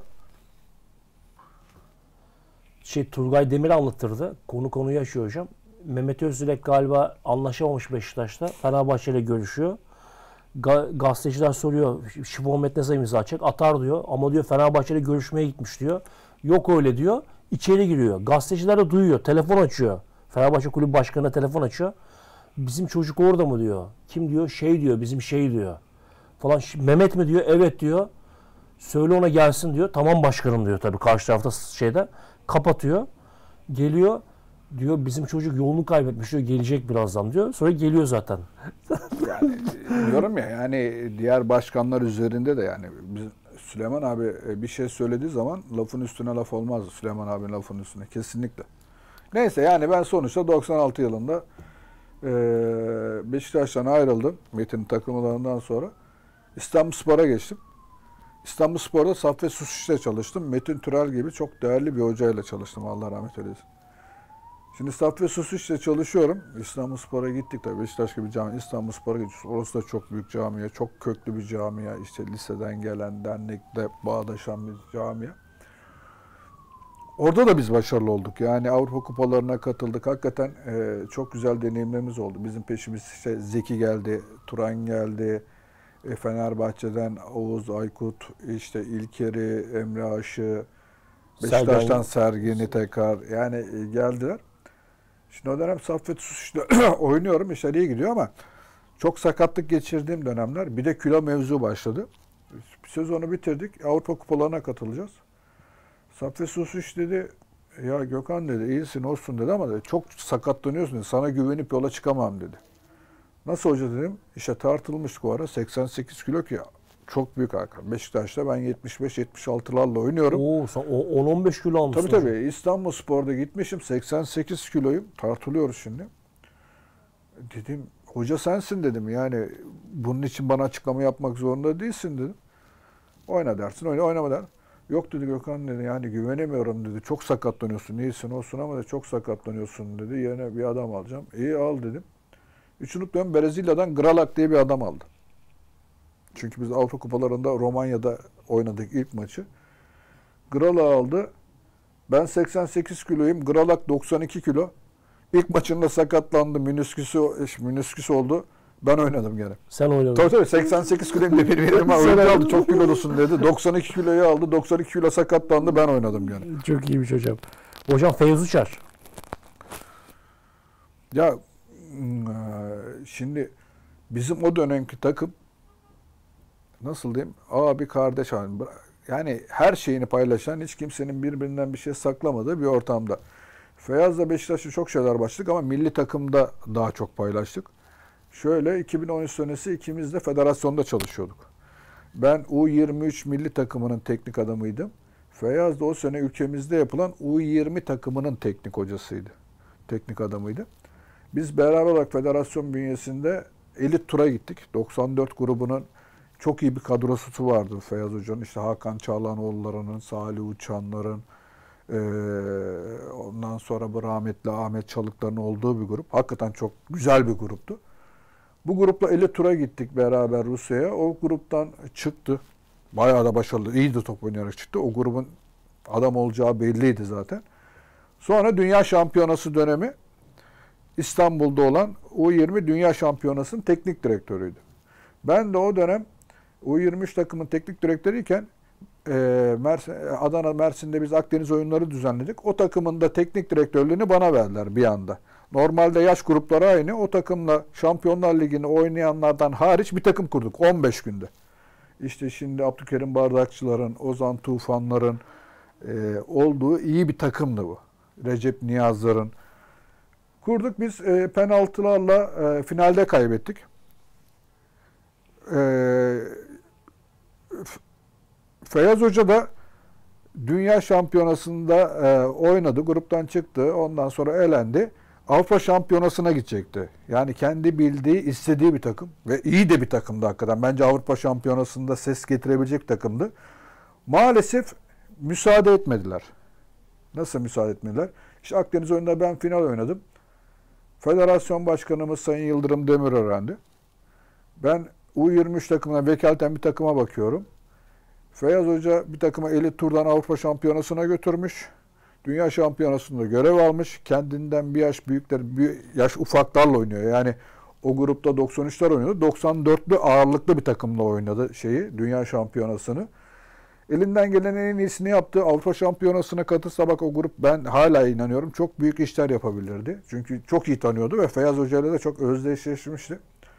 B: şey Turgay Demir anlatırdı. Konu konuyu yaşıyor hocam. Mehmet Özdilek galiba anlaşamamış Beşiktaş'ta. Fenerbahçe ile görüşüyor. Ga- gazeteciler soruyor. Şifon metne sayı imza atacak. Atar diyor. Ama diyor Fenerbahçe ile görüşmeye gitmiş diyor. Yok öyle diyor. İçeri giriyor. Gazeteciler de duyuyor. Telefon açıyor. Fenerbahçe Kulübü Başkanı'na telefon açıyor. Bizim çocuk orada mı diyor. Kim diyor? Şey diyor. Bizim şey diyor. Falan. Mehmet mi diyor? Evet diyor. Söyle ona gelsin diyor. Tamam başkanım diyor tabii. Karşı tarafta şeyde. Kapatıyor. Geliyor. Diyor bizim çocuk yolunu kaybetmiş diyor. Gelecek birazdan diyor. Sonra geliyor zaten.
A: Yani diyorum ya, yani diğer başkanlar üzerinde de yani biz, Süleyman abi bir şey söylediği zaman lafın üstüne laf olmaz. Süleyman abinin lafın üstüne kesinlikle. Neyse yani ben sonuçta doksan altı yılında e, Beşiktaş'tan ayrıldım. Metin takımlarından sonra İstanbulspor'a geçtim. İstanbulspor'da Saffet Susiş'te çalıştım. Metin Türel gibi çok değerli bir hocayla çalıştım. Allah rahmet eylesin. Şimdi Saffet Susiş'te çalışıyorum. İstanbulspor'a gittik tabii. Beşiktaş gibi cami. İstanbulspor'a gidiyoruz. Orası da çok büyük camia. Çok köklü bir camia. İşte liseden gelen, dernekle bağdaşan bir camia. Orada da biz başarılı olduk. Yani Avrupa kupalarına katıldık. Hakikaten e, çok güzel deneyimlerimiz oldu. Bizim peşimiz işte Zeki geldi, Turan geldi. E, Fenerbahçe'den Oğuz Aykut, işte İlker'i, Emre Aşı, Beşiktaş'tan Sergen'i tekrar yani e, geldiler. Şimdi o dönem Saffet Susiş'te oynuyorum. İşler iyi gidiyor ama çok sakatlık geçirdiğim dönemler. Bir de kilo mevzu başladı. Sezonu bitirdik. Avrupa kupalarına katılacağız. Saffet Susiş dedi, ya Gökhan dedi, iyisin olsun dedi ama dedi, çok sakatlanıyorsun dedi. Sana güvenip yola çıkamam dedi. Nasıl hoca dedim. İşte tartılmıştık o ara. seksen sekiz kilo ki çok büyük arkadaş. Beşiktaş'ta ben yetmiş beş yetmiş altılarla oynuyorum.
B: Oo, sen on on beş kilo almışsın.
A: Tabii tabii. İstanbulspor'da gitmişim. seksen sekiz kiloyum. Tartılıyoruz şimdi. Dedim hoca sensin dedim. Yani bunun için bana açıklama yapmak zorunda değilsin dedim. Oyna dersin. Oyna, oynama der. Yok dedi Gökhan dedi. Yani güvenemiyorum dedi. Çok sakatlanıyorsun. İyisin olsun ama da çok sakatlanıyorsun dedi. Yerine bir adam alacağım. İyi al dedim. Üç unutmuyorum, Brezilya'dan Gralak diye bir adam aldı. Çünkü biz Avrupa Kupalarında Romanya'da oynadık ilk maçı. Gralak aldı. Ben seksen sekiz kiloyum. Gralak doksan iki kilo. İlk maçında sakatlandı. Minisküsü, minisküsü oldu. Ben oynadım gene.
B: Sen oynadın.
A: Tabii tabii. seksen sekiz kiloyum da bir yerime oyuncu aldı. Çok kilolusun dedi. doksan iki kiloyu aldı. doksan iki kilo sakatlandı. Ben oynadım gene.
B: Çok iyiymiş hocam. Hocam Feyyaz Uçar.
A: Ya şimdi bizim o dönemki takım nasıl diyeyim? Abi kardeş halinde. Yani her şeyini paylaşan, hiç kimsenin birbirinden bir şey saklamadığı bir ortamda. Feyyaz'la Beşiktaş'ta çok şeyler başladık ama milli takımda daha çok paylaştık. Şöyle iki bin on üç senesi ikimiz de federasyonda çalışıyorduk. Ben U yirmi üç milli takımının teknik adamıydım. Feyyaz da o sene ülkemizde yapılan U yirmi takımının teknik hocasıydı. Teknik adamıydı. Biz beraber olarak federasyon bünyesinde elit tura gittik. doksan dört grubunun çok iyi bir kadrosu vardı Feyyaz Hoca'nın. İşte Hakan Çağlanoğulları'nın, Salih Uçanlar'ın, ee, ondan sonra bu rahmetli Ahmet Çalıklar'ın olduğu bir grup. Hakikaten çok güzel bir gruptu. Bu grupla elit tura gittik beraber Rusya'ya. O gruptan çıktı. Bayağı da başarılı, iyi de top oynayarak çıktı. O grubun adam olacağı belliydi zaten. Sonra Dünya Şampiyonası dönemi İstanbul'da olan U yirmi Dünya Şampiyonası'nın teknik direktörüydü. Ben de o dönem U yirmi üç takımın teknik direktörüyken e, Mersin, Adana Mersin'de biz Akdeniz oyunları düzenledik. O takımın da teknik direktörlüğünü bana verdiler bir anda. Normalde yaş grupları aynı. O takımla Şampiyonlar Ligi'ni oynayanlardan hariç bir takım kurduk on beş günde. İşte şimdi Abdülkerim Bardakçıların, Ozan Tufanların e, olduğu iyi bir takımdı bu. Recep Niyazların. Kurduk biz e, penaltılarla e, finalde kaybettik. E, Feyyaz Hoca da Dünya Şampiyonası'nda e, oynadı. Gruptan çıktı. Ondan sonra elendi. Avrupa Şampiyonası'na gidecekti. Yani kendi bildiği, istediği bir takım. Ve iyi de bir takımdı hakikaten. Bence Avrupa Şampiyonası'nda ses getirebilecek takımdı. Maalesef müsaade etmediler. Nasıl müsaade etmediler? İşte Akdeniz oyununda ben final oynadım. Federasyon Başkanımız Sayın Yıldırım Demirören'di. Ben U yirmi üç takımına vekaleten bir takıma bakıyorum. Feyyaz Hoca bir takıma elit turdan Avrupa Şampiyonası'na götürmüş. Dünya Şampiyonası'nda görev almış. Kendinden bir yaş büyükler, bir yaş ufaklarla oynuyor. Yani o grupta doksan üçler oynuyordu. doksan dörtlü ağırlıklı bir takımla oynadı şeyi, Dünya Şampiyonası'nı. Elinden gelen en iyisini yaptı. Avrupa Şampiyonası'na katılsa bak o grup, ben hala inanıyorum, çok büyük işler yapabilirdi. Çünkü çok iyi tanıyordu ve Feyyaz Hoca ile de çok özdeşleşmişti.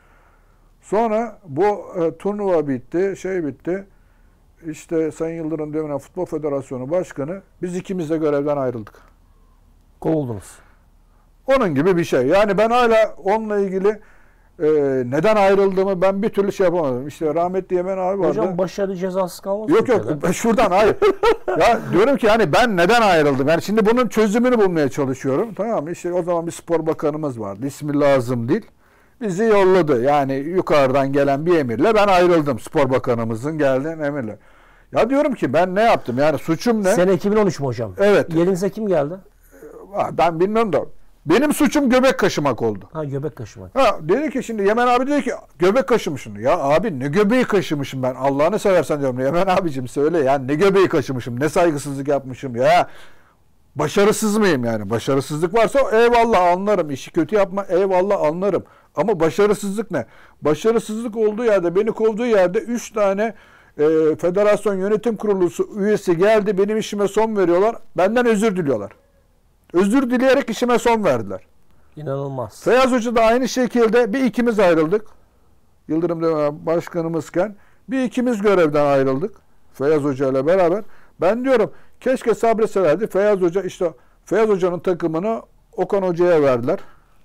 A: Sonra bu e, turnuva bitti, şey bitti. İşte Sayın Yıldırım Demirören Futbol Federasyonu Başkanı, biz ikimiz de görevden ayrıldık.
B: Kovuldunuz.
A: Onun gibi bir şey. Yani ben hala onunla ilgili e, neden ayrıldığımı ben bir türlü şey yapamadım. İşte rahmetli Yemen abi vardı.
B: Hocam başarı cezası kalmaz.
A: Yok yok ülkede. Şuradan hayır. Ya diyorum ki hani ben neden ayrıldım? Yani şimdi bunun çözümünü bulmaya çalışıyorum. Tamam mı? İşte o zaman bir spor bakanımız vardı. İsmi lazım değil. Bizi yolladı. Yani yukarıdan gelen bir emirle ben ayrıldım. Spor bakanımızın geldiği emirle. Ya diyorum ki ben ne yaptım? Yani suçum ne?
B: Sene iki bin on üç mü hocam?
A: Evet.
B: Yerinize kim geldi?
A: Ben bilmiyorum da. Benim suçum göbek kaşımak oldu.
B: Ha, göbek kaşımak.
A: Ha, dedi ki şimdi Yemen abi dedi ki göbek kaşımışsın. Ya abi ne göbeği kaşımışım ben? Allah'ını seversen diyorum. Yemen abicim söyle ya, ne göbeği kaşımışım? Ne saygısızlık yapmışım ya? Başarısız mıyım yani? Başarısızlık varsa eyvallah anlarım. İşi kötü yapma eyvallah anlarım. Ama başarısızlık ne? Başarısızlık olduğu yerde, beni kovduğu yerde üç tane e, federasyon yönetim kurulu üyesi geldi. Benim işime son veriyorlar. Benden özür diliyorlar. Özür dileyerek işime son verdiler.
B: İnanılmaz.
A: Feyyaz Hoca da aynı şekilde bir ikimiz ayrıldık. Yıldırım Demirören başkanımızken bir ikimiz görevden ayrıldık. Feyyaz Hoca ile beraber. Ben diyorum keşke sabretselerdi. Feyyaz Hoca işte Feyyaz Hoca'nın takımını Okan Hoca'ya verdiler.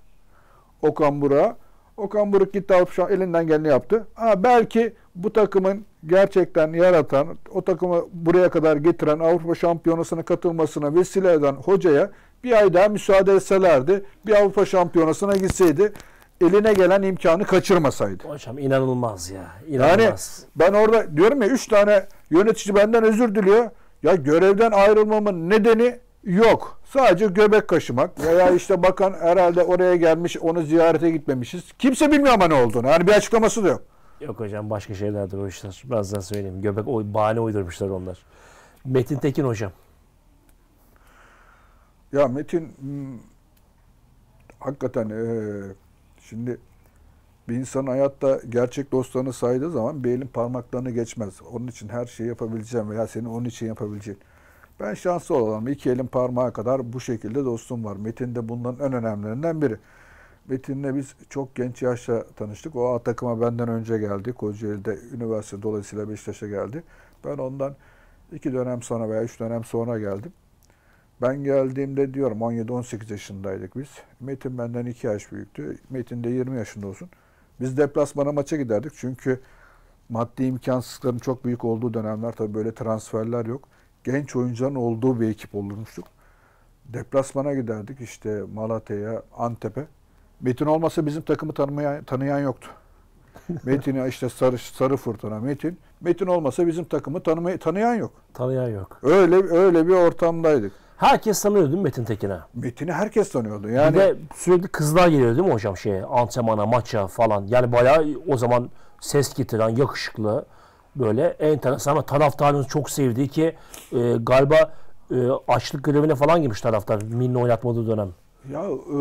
A: Okan Burak'a. Okan Burak gitti Avrupa elinden geleni yaptı. Ha, belki bu takımın gerçekten yaratan, o takımı buraya kadar getiren, Avrupa Şampiyonası'na katılmasına vesile eden hocaya bir ay daha müsaade etselerdi, bir Avrupa Şampiyonası'na gitseydi, eline gelen imkanı kaçırmasaydı.
B: Hocam inanılmaz ya. İnanılmaz.
A: Yani ben orada diyorum ya, üç tane yönetici benden özür diliyor. Ya görevden ayrılmamın nedeni yok. Sadece göbek kaşımak veya işte bakan herhalde oraya gelmiş, onu ziyarete gitmemişiz. Kimse bilmiyor ama ne olduğunu. Yani bir açıklaması da yok.
B: Yok hocam, başka şeylerdir o işler. Birazdan söyleyeyim. Göbek oy, bahane uydurmuşlar onlar. Metin Tekin hocam.
A: Ya Metin hmm, hakikaten e, şimdi bir insan hayatta gerçek dostlarını saydığı zaman bir elin parmaklarını geçmez. Onun için her şeyi yapabileceğim veya senin onun için yapabileceğin. Ben şanslı olalım. İki elin parmağı kadar bu şekilde dostum var. Metin de bunların en önemlilerinden biri. Metin'le biz çok genç yaşta tanıştık. O A takıma benden önce geldi. Kocaeli'de üniversite dolayısıyla Beşiktaş'a geldi. Ben ondan iki dönem sonra veya üç dönem sonra geldim. Ben geldiğimde diyorum on yedi on sekiz yaşındaydık biz. Metin benden iki yaş büyüktü. Metin de yirmi yaşında olsun. Biz deplasmana maça giderdik çünkü maddi imkansızlıkların çok büyük olduğu dönemler, tabii böyle transferler yok. Genç oyuncuların olduğu bir ekip olmuştuk. Deplasmana giderdik işte Malatya'ya, Antep'e. Metin olmasa bizim takımı tanımayan, tanıyan yoktu. Metin'i işte sarı, sarı fırtına Metin. Metin olmasa bizim takımı tanımay, tanıyan yok.
B: Tanıyan yok.
A: Öyle öyle bir ortamdaydık.
B: Herkes tanıyordu değil mi Metin Tekin'e?
A: Metin'i herkes tanıyordu. Yani
B: Bir de sürekli kızlar geliyor değil mi hocam şeye, antrenmana, maça falan. Yani bayağı o zaman ses getiren, yakışıklı, böyle enteresan ama taraftarın çok sevdiği ki e, galiba e, açlık grevine falan girmiş taraftar Milli oynatmadığı dönem.
A: ya e,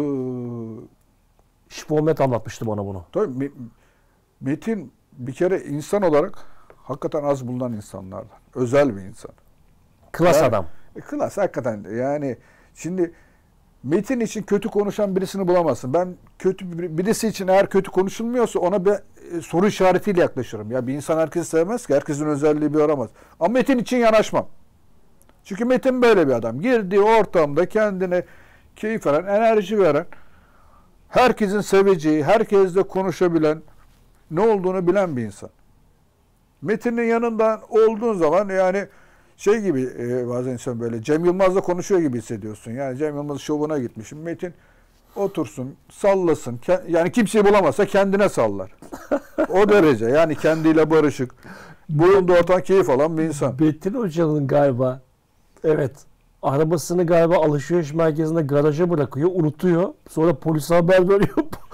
B: Şipomet anlatmıştı bana bunu.
A: tabii Me- Metin bir kere insan olarak hakikaten az bulunan insanlardan. Özel bir insan.
B: Klas
A: Yani,
B: adam.
A: E, klas hakikaten yani şimdi Metin için kötü konuşan birisini bulamazsın. Ben kötü bir- birisi için eğer kötü konuşulmuyorsa ona bir e, soru işaretiyle yaklaşırım. Ya bir insan herkesi sevmez ki. Herkesin özelliği bir aramaz. Ama Metin için yanaşmam. Çünkü Metin böyle bir adam. Girdiği ortamda kendine keyif veren, enerji veren, herkesin seveceği, herkesle konuşabilen, ne olduğunu bilen bir insan. Metin'in yanından olduğun zaman yani şey gibi e, bazen insan böyle Cem Yılmaz'la konuşuyor gibi hissediyorsun. Yani Cem Yılmaz şovuna gitmişim. Metin otursun, sallasın. Ke- yani kimseyi bulamazsa kendine sallar. O derece. Yani kendiyle barışık. Bulunduğu ortam keyif alan bir insan.
B: Metin Hoca'nın galiba evet arabasını galiba alışveriş merkezinde garaja bırakıyor, unutuyor. Sonra polise haber veriyor.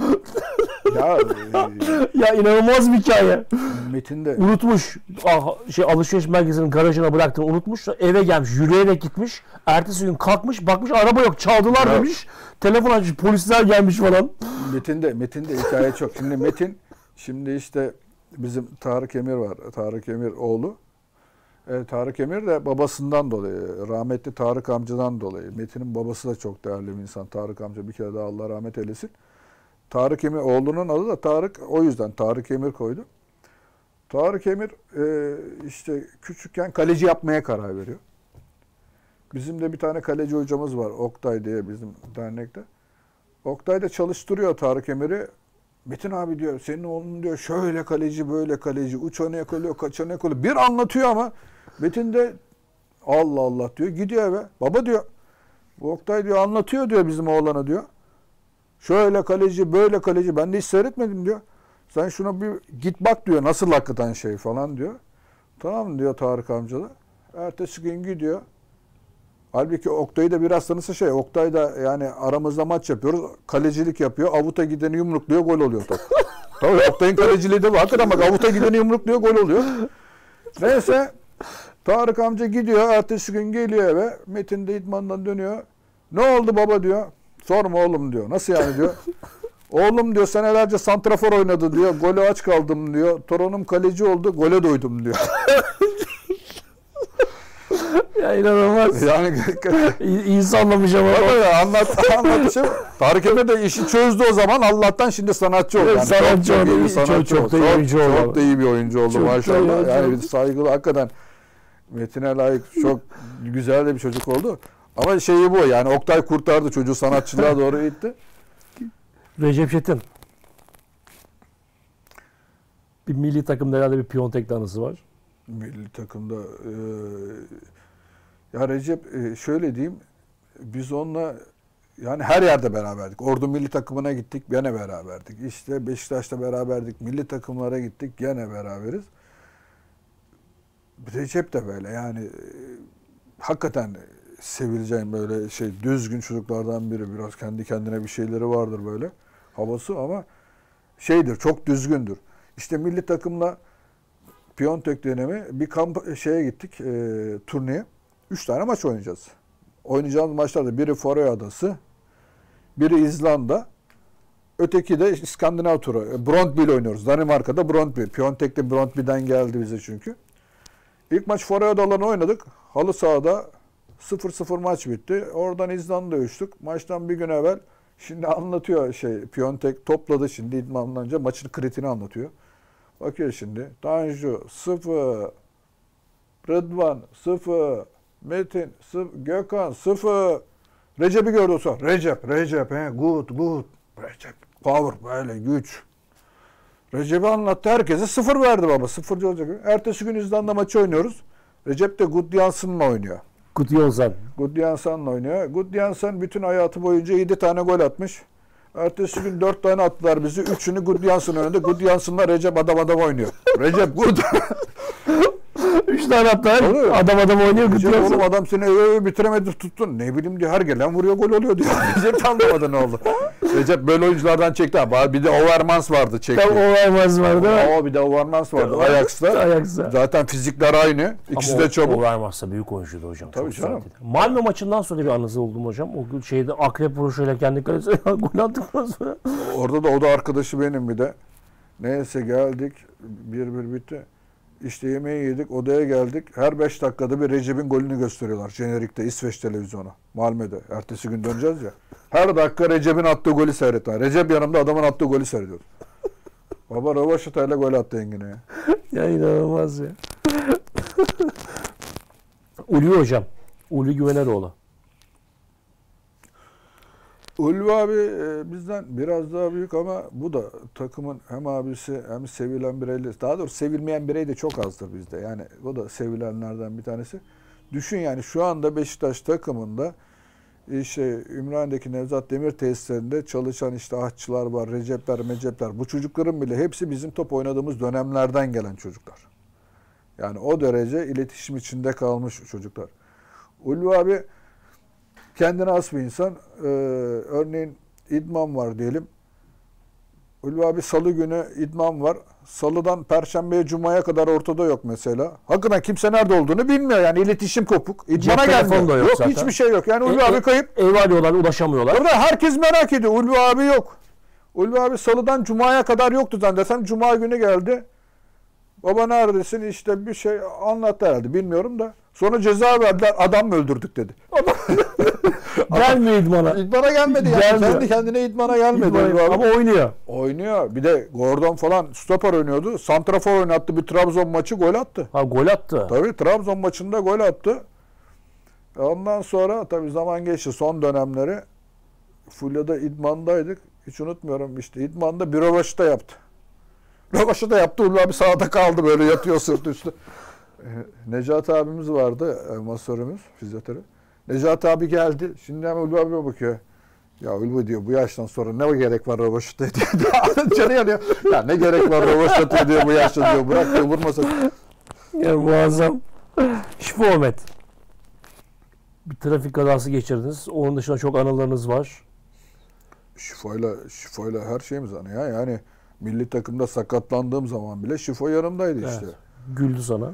A: Ya
B: Ya inanılmaz bir hikaye.
A: e, Metin de
B: Unutmuş. Ah, şey alışveriş merkezinin garajına bıraktığını unutmuş. Eve gelmiş, yürüyerek gitmiş. Ertesi gün kalkmış, bakmış araba yok, çaldılar
A: Ya.
B: demiş. Telefon açmış, polisler gelmiş falan.
A: Metin de Metin de hikaye çok. Şimdi Metin şimdi işte bizim Tarık Emir var. Tarık Emir oğlu. E, Tarık Emir de babasından dolayı, rahmetli Tarık amcadan dolayı. Metin'in babası da çok değerli bir insan. Tarık amca bir kere daha Allah rahmet eylesin. Tarık Emir, oğlunun adı da Tarık. O yüzden Tarık Emir koydu. Tarık Emir e, işte küçükken kaleci yapmaya karar veriyor. Bizim de bir tane kaleci hocamız var. Oktay diye bizim dernekte. Oktay da çalıştırıyor Tarık Emir'i. Metin abi diyor, senin oğlun diyor şöyle kaleci, böyle kaleci, uçanı yakalıyor, kaçanı yakalıyor. Bir anlatıyor ama Metin de Allah Allah diyor. Gidiyor eve. Baba diyor, bu Oktay diyor anlatıyor diyor bizim oğlana diyor. Şöyle kaleci, böyle kaleci. Ben de hiç seyretmedim diyor. Sen şuna bir git bak diyor. Nasıl hakikaten şey falan diyor. Tamam diyor Tarık amca da. Ertesi gün gidiyor. Halbuki Oktay'ı da biraz tanısa şey. Oktay da yani aramızda maç yapıyoruz. Kalecilik yapıyor. Avuta gideni yumrukluyor. Gol oluyor top. Tabii Oktay'ın kaleciliği de var. Hakikaten bak avuta gideni yumrukluyor. Gol oluyor. Neyse. Tarık amca gidiyor. Ertesi gün geliyor eve. Metin de idmandan dönüyor. Ne oldu baba diyor. Sorma oğlum diyor. Nasıl yani diyor. Oğlum diyor senelerce santrafor oynadı diyor. Gole aç kaldım diyor. Torunum kaleci oldu. Gole doydum diyor.
B: Ya inanılmaz.
A: Yani
B: İyi, iyi sallamış ama.
A: baba ya anlat anlatışım. Tarık Emre de işi çözdü o zaman. Allah'tan şimdi sanatçı oldu. Yani
B: Sanatçı
A: çok, çok
B: oldu.
A: iyi bir
B: Çok-
A: sanatçı
B: çok
A: oldu.
B: da iyi oyuncu oldu.
A: Çok da iyi bir oyuncu oldu
B: Çok da iyi
A: maşallah.
B: oyuncu
A: Yani
B: oldu.
A: bir saygılı hakikaten Metin'e layık çok güzel de bir çocuk oldu. Ama şeyi bu yani Oktay kurtardı çocuğu sanatçılığa doğru itti.
B: Recep Çetin. Bir milli takımda herhalde bir Piontek anısı var.
A: Milli takımda e, ya Recep e, şöyle diyeyim biz onunla yani her yerde beraberdik. Ordu milli takımına gittik gene beraberdik. İşte Beşiktaş'ta beraberdik. Milli takımlara gittik gene beraberiz. Recep de böyle yani e, hakikaten sevileceğim böyle şey düzgün çocuklardan biri. Biraz kendi kendine bir şeyleri vardır böyle havası ama şeydir çok düzgündür. İşte milli takımla Piontek dönemi bir kamp şeye gittik e, turneye. Üç tane maç oynayacağız. Oynayacağımız maçlarda biri Faroe Adası, biri İzlanda, öteki de İskandinav turu. Brøndby oynuyoruz. Danimarka'da Brøndby. Piontek de Brøndby'den geldi bize çünkü. İlk maç Faroe Adaları'nı oynadık. Halı sahada sıfır sıfır maç bitti. Oradan İzlanda'ya uçtuk. Maçtan bir gün evvel şimdi anlatıyor şey Piontek topladı şimdi idmanlanınca maçın kritiğini anlatıyor. Bakıyor şimdi. Tanju sıfır. Rıdvan sıfır. Metin sıfır. Gökhan sıfır. Recep'i gördü o sonra. Recep, Recep he good good. Recep power böyle güç. Recep'i anlattı. Herkese sıfır verdi baba. Sıfırcı olacak. Ertesi gün İzlanda maçı oynuyoruz. Recep de Gudjanssen'la oynuyor.
B: Gudjohnsen.
A: Gudjanssen'la oynuyor. Gudjansson bütün hayatı boyunca yedi tane gol atmış. Ertesi gün dört tane attılar bizi. Üçünü Gudjansson önünde. Gudjansson'la Recep adam adam oynuyor. Recep Gud.
B: Üç tane attılar.
A: Oluyor.
B: Adam adam oynuyor.
A: Recep
B: Gudjohnsen.
A: oğlum adam seni öve öve bitiremedi tuttun. Ne bileyim diyor her gelen vuruyor gol oluyor diyor. Recep anlamadı ne oldu. Recep böyle oyunculardan çekti. Ha, bir de Overmans vardı çekti.
B: Tam Overmans var değil mi?
A: O bir de Overmans vardı. Ajax'ta.
B: Ajax'ta.
A: Zaten fizikler aynı. İkisi de çabuk.
B: Overmans da büyük oyuncuydu hocam.
A: Tabii
B: Çok
A: canım.
B: sertiydi. Malmö maçından sonra bir anınız oldu mu hocam? O şeyde akrep vuruşuyla kendi kalesine gol attıktan sonra.
A: Orada da o da arkadaşı benim bir de. Neyse geldik. Bir bir bitti. İşte yemeği yedik. Odaya geldik. Her beş dakikada bir Recep'in golünü gösteriyorlar. Jenerikte İsveç televizyonu. Malmö'de. Ertesi gün döneceğiz ya. Her dakika Recep'in attığı golü seyretme. Recep yanımda adamın attığı golü seyrediyordu. Baba rövaşatayla gol attı Engin'e ya.
B: Ya inanılmaz ya. Ulvi hocam. Ulvi Güveneroğlu.
A: Ulvi abi e, bizden biraz daha büyük ama bu da takımın hem abisi hem sevilen birey. Daha doğrusu sevilmeyen birey de çok azdır bizde. Yani o da sevilenlerden bir tanesi. Düşün yani şu anda Beşiktaş takımında işte Ümraniye'deki Nevzat Demir tesislerinde çalışan işte ahçılar var, Recepler, Mecepler. Bu çocukların bile hepsi bizim top oynadığımız dönemlerden gelen çocuklar. Yani o derece iletişim içinde kalmış çocuklar. Ulvi abi kendine has bir insan. Ee, örneğin idman var diyelim. Ulvi abi salı günü idman var. Salıdan perşembeye cumaya kadar ortada yok mesela. Hakikaten kimse nerede olduğunu bilmiyor. Yani iletişim kopuk. İdmana
B: telefonu da
A: gelmiyor.
B: yok
A: Yok,
B: zaten.
A: hiçbir şey yok. Yani Ulvi
B: E,
A: abi
B: e,
A: kayıp.
B: Ev arıyorlar, ulaşamıyorlar.
A: Orada herkes merak ediyor. Ulvi abi yok. Ulvi abi salıdan cumaya kadar yoktu zannedersem. Cuma günü geldi. Baba neredesin? İşte bir şey anlattı herhalde. Bilmiyorum da. Sonra ceza verdiler. Adam mı öldürdük dedi.
B: Gelmiyor idmana.
A: İdmana gelmedi yani.
B: Gelmiyor.
A: Kendi kendine idmana gelmedi.
B: İdmana-
A: Ulvi abi.
B: Ama oynuyor.
A: Oynuyor. Bir de Gordon falan stoper oynuyordu. Santrafor oynattı. Bir Trabzon maçı gol attı.
B: Ha gol attı.
A: Tabii Trabzon maçında gol attı. Ondan sonra tabii zaman geçti. Son dönemleri Fulya'da idmandaydık. Hiç unutmuyorum işte idmanda bir rövaşata yaptı. Rövaşata yaptı. Ulvi abi sağda kaldı böyle yatıyor sırt üstü. Ee, Necati abimiz vardı. e, Masörümüz. Fizyoterapi. Necati abi geldi. Şimdi hemen Ulvi abiye bakıyor. Ya Ulvi diyor bu yaştan sonra ne gerek var rövaşata diyor. Canı yanıyor. Ya ne gerek var rövaşata diyor bu yaşta diyor. Bırak diyor vurmasın.
B: Ya muazzam. Şifo Ahmet. Bir trafik kazası geçirdiniz. Onun dışında çok anılarınız var.
A: Şifoyla, şifoyla her şeyimiz hani ya. Yani milli takımda sakatlandığım zaman bile şifo yanımdaydı işte.
B: Evet. Güldü sana.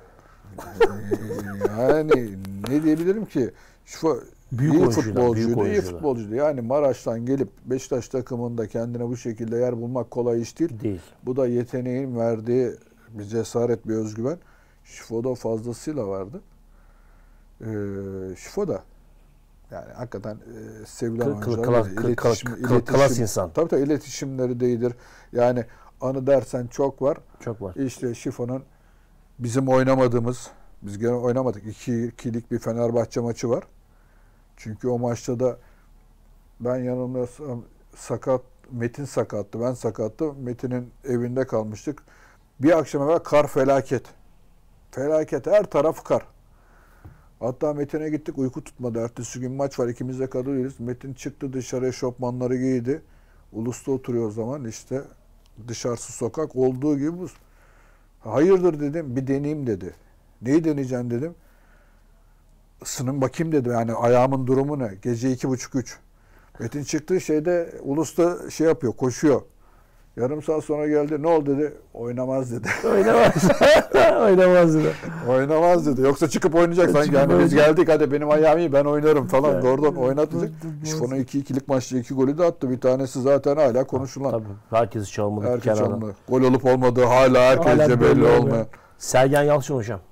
A: Yani ne diyebilirim ki? Şifo
B: Büyük
A: iyi
B: oyuncuydu,
A: futbolcuydu,
B: büyük
A: iyi
B: oyuncuydu.
A: futbolcuydu. Yani Maraş'tan gelip Beşiktaş takımında kendine bu şekilde yer bulmak kolay iş değil.
B: Değil.
A: Bu da yeteneğin verdiği bir cesaret, bir özgüven. Şifo'da fazlasıyla vardı. Ee, Şifo da yani hakikaten e, sevilen
B: Kıl- kıl-
A: oyuncular.
B: klas- kıl-
A: İletişim,
B: kıl- kıl- klas insan.
A: Tabii tabii iletişimleri de iyidir. Yani anı dersen çok var.
B: Çok var.
A: İşte Şifo'nun bizim oynamadığımız, biz gene oynamadık. iki ikilik bir Fenerbahçe maçı var. Çünkü o maçta da ben yanılmıyorsam sakat, Metin sakattı, ben sakattım. Metin'in evinde kalmıştık. Bir akşam evvel kar felaket. Felaket, her taraf kar. Hatta Metin'e gittik, uyku tutmadı. Ertesi gün maç var, ikimiz de kadroyuz. Metin çıktı dışarı, eşofmanları giydi. Ulus'ta oturuyor o zaman işte. Dışarısı sokak olduğu gibi buz. Hayırdır dedim, bir deneyeyim dedi. Neyi deneyeceğim dedim. Isının bakayım dedi. Yani ayağımın durumu ne? Gece iki buçuk üç. Metin çıktığı şeyde Ulus'ta şey yapıyor, koşuyor. Yarım saat sonra geldi. Ne oldu dedi. Oynamaz dedi.
B: Oynamaz. Oynamaz dedi.
A: Oynamaz dedi. Yoksa çıkıp oynayacak. Sanki
B: Çıkıp
A: yani biz
B: oynayacak.
A: geldik hadi benim ayağım iyi ben oynarım falan.
B: Evet.
A: Gordon oynatacak.
B: Evet.
A: Şifon'un iki ikilik maçta iki golü de attı. Bir tanesi zaten hala konuşulan.
B: Tabii. Herkes çalmadı
A: Herkes
B: kenardan.
A: çalındı. Gol olup olmadığı hala herkesce
B: Hala
A: belli
B: belli olmuyor.
A: olmayan.
B: Sergen Yalçın hocam.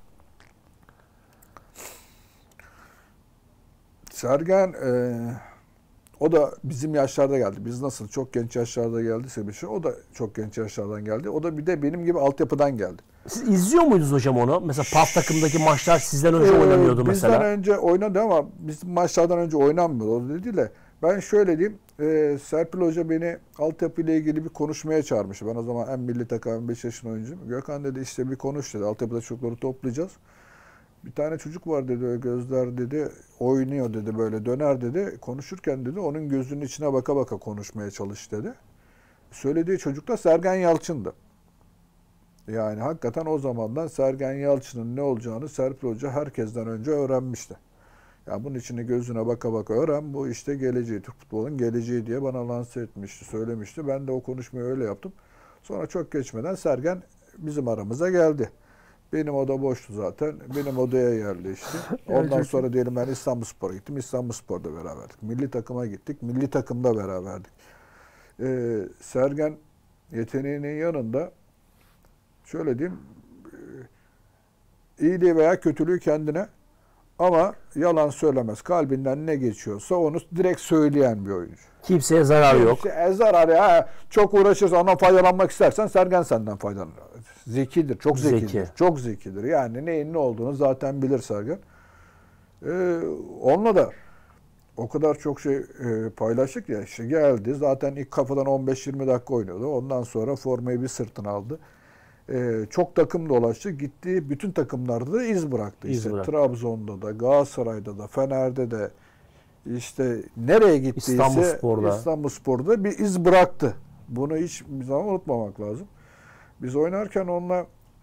A: Sergen e, o da bizim yaşlarda geldi. Biz nasıl çok genç yaşlarda geldiyse bir şey. O da çok genç yaşlardan geldi. O da bir de benim gibi altyapıdan geldi.
B: Siz izliyor muydunuz hocam onu? Mesela P A F takımdaki maçlar sizden önce
A: Ee,
B: oynanıyordu
A: bizden
B: mesela.
A: önce oynadı ama bizim maçlardan önce oynanmıyor. O dedi de ben şöyle diyeyim. Ee, Serpil Hoca beni altyapı ile ilgili bir konuşmaya çağırmıştı. Ben o zaman hem milli takım hem beş yaşında oyuncuyum. Gökhan dedi işte bir konuş dedi. Altyapıda çocukları toplayacağız. Bir tane çocuk var dedi, öyle gözler dedi, oynuyor dedi, böyle döner dedi. Konuşurken dedi onun gözünün içine baka baka konuşmaya çalış dedi. Söylediği çocuk da Sergen Yalçın'dı. Yani hakikaten o zamandan Sergen Yalçın'ın ne olacağını Serpil Hoca herkesten önce öğrenmişti. Ya bunun içine gözüne baka baka öğren, bu işte geleceği, Türk futbolunun geleceği diye bana lanse etmişti, söylemişti. Ben de o konuşmayı öyle yaptım. Sonra çok geçmeden Sergen bizim aramıza geldi. Benim oda boştu zaten. Benim odaya yerleşti. Ondan sonra diyelim ben İstanbulspor'a gittim. İstanbulspor'da beraberdik. Milli takıma gittik. Milli takımda beraberdik. Ee, Sergen yeteneğinin yanında şöyle diyeyim, iyiliği veya kötülüğü kendine, ama yalan söylemez. Kalbinden ne geçiyorsa onu direkt söyleyen bir oyuncu.
B: Kimseye zarar yok.
A: E, zarar ya. Çok uğraşırsan, ondan faydalanmak istersen Sergen senden faydalanır. Zekidir. Çok zekidir.
B: Zeki.
A: Çok zekidir. Yani neyin ne olduğunu zaten bilir Sergen. Ee, onunla da o kadar çok şey e, paylaştık ya. İşte geldi. Zaten ilk kafadan on beş yirmi dakika oynuyordu. Ondan sonra formayı bir sırtına aldı. Ee, çok takım dolaştı. Gittiği bütün takımlarda da iz bıraktı.
B: İz
A: İşte
B: bıraktı.
A: Trabzon'da da, Galatasaray'da da, Fener'de de, işte nereye gittiyse
B: İstanbulspor'da.
A: İstanbulspor'da bir iz bıraktı. Bunu hiç bir zaman unutmamak lazım. Biz oynarken onunla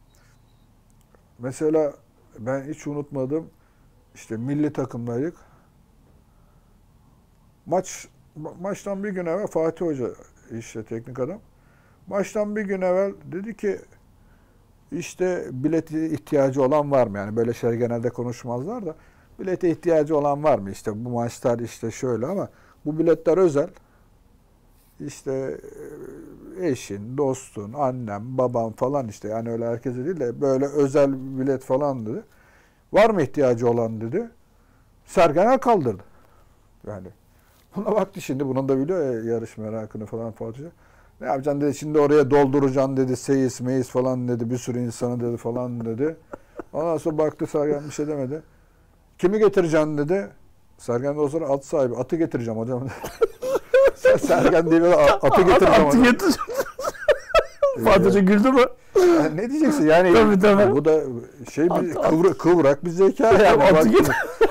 A: mesela ben hiç unutmadım, işte milli takımdaydık. Maç maçtan bir gün evvel Fatih Hoca, işte teknik adam. Maçtan bir gün evvel dedi ki işte bileti ihtiyacı olan var mı? Yani böyle şeyler genelde konuşmazlar da, bilete ihtiyacı olan var mı? İşte bu maçlar işte şöyle, ama bu biletler özel. İşte eşin, dostun, annem, babam falan, işte yani öyle herkese değil de böyle özel bilet falan dedi. Var mı ihtiyacı olan dedi. Sergen kaldırdı. Yani buna baktı, şimdi bunun da biliyor ya yarış merakını falan Fatih. Ne yapacaksın dedi, şimdi oraya dolduracaksın dedi, seyis meyiz falan dedi, bir sürü insanı dedi falan dedi. Ondan sonra baktı Sergen bir şey demedi. Kimi getireceksin dedi. Sergen de o sonra at sahibi, atı getireceğim hocam. Sergen değil, atı getireceğim.
B: Atı getireceğim. Fatih Hoca güldü mü?
A: Yani ne diyeceksin yani?
B: Tabii, tabii.
A: Bu da şey bir
B: At,
A: kıvra, kıvrak bir zeka yani.
B: Atı, get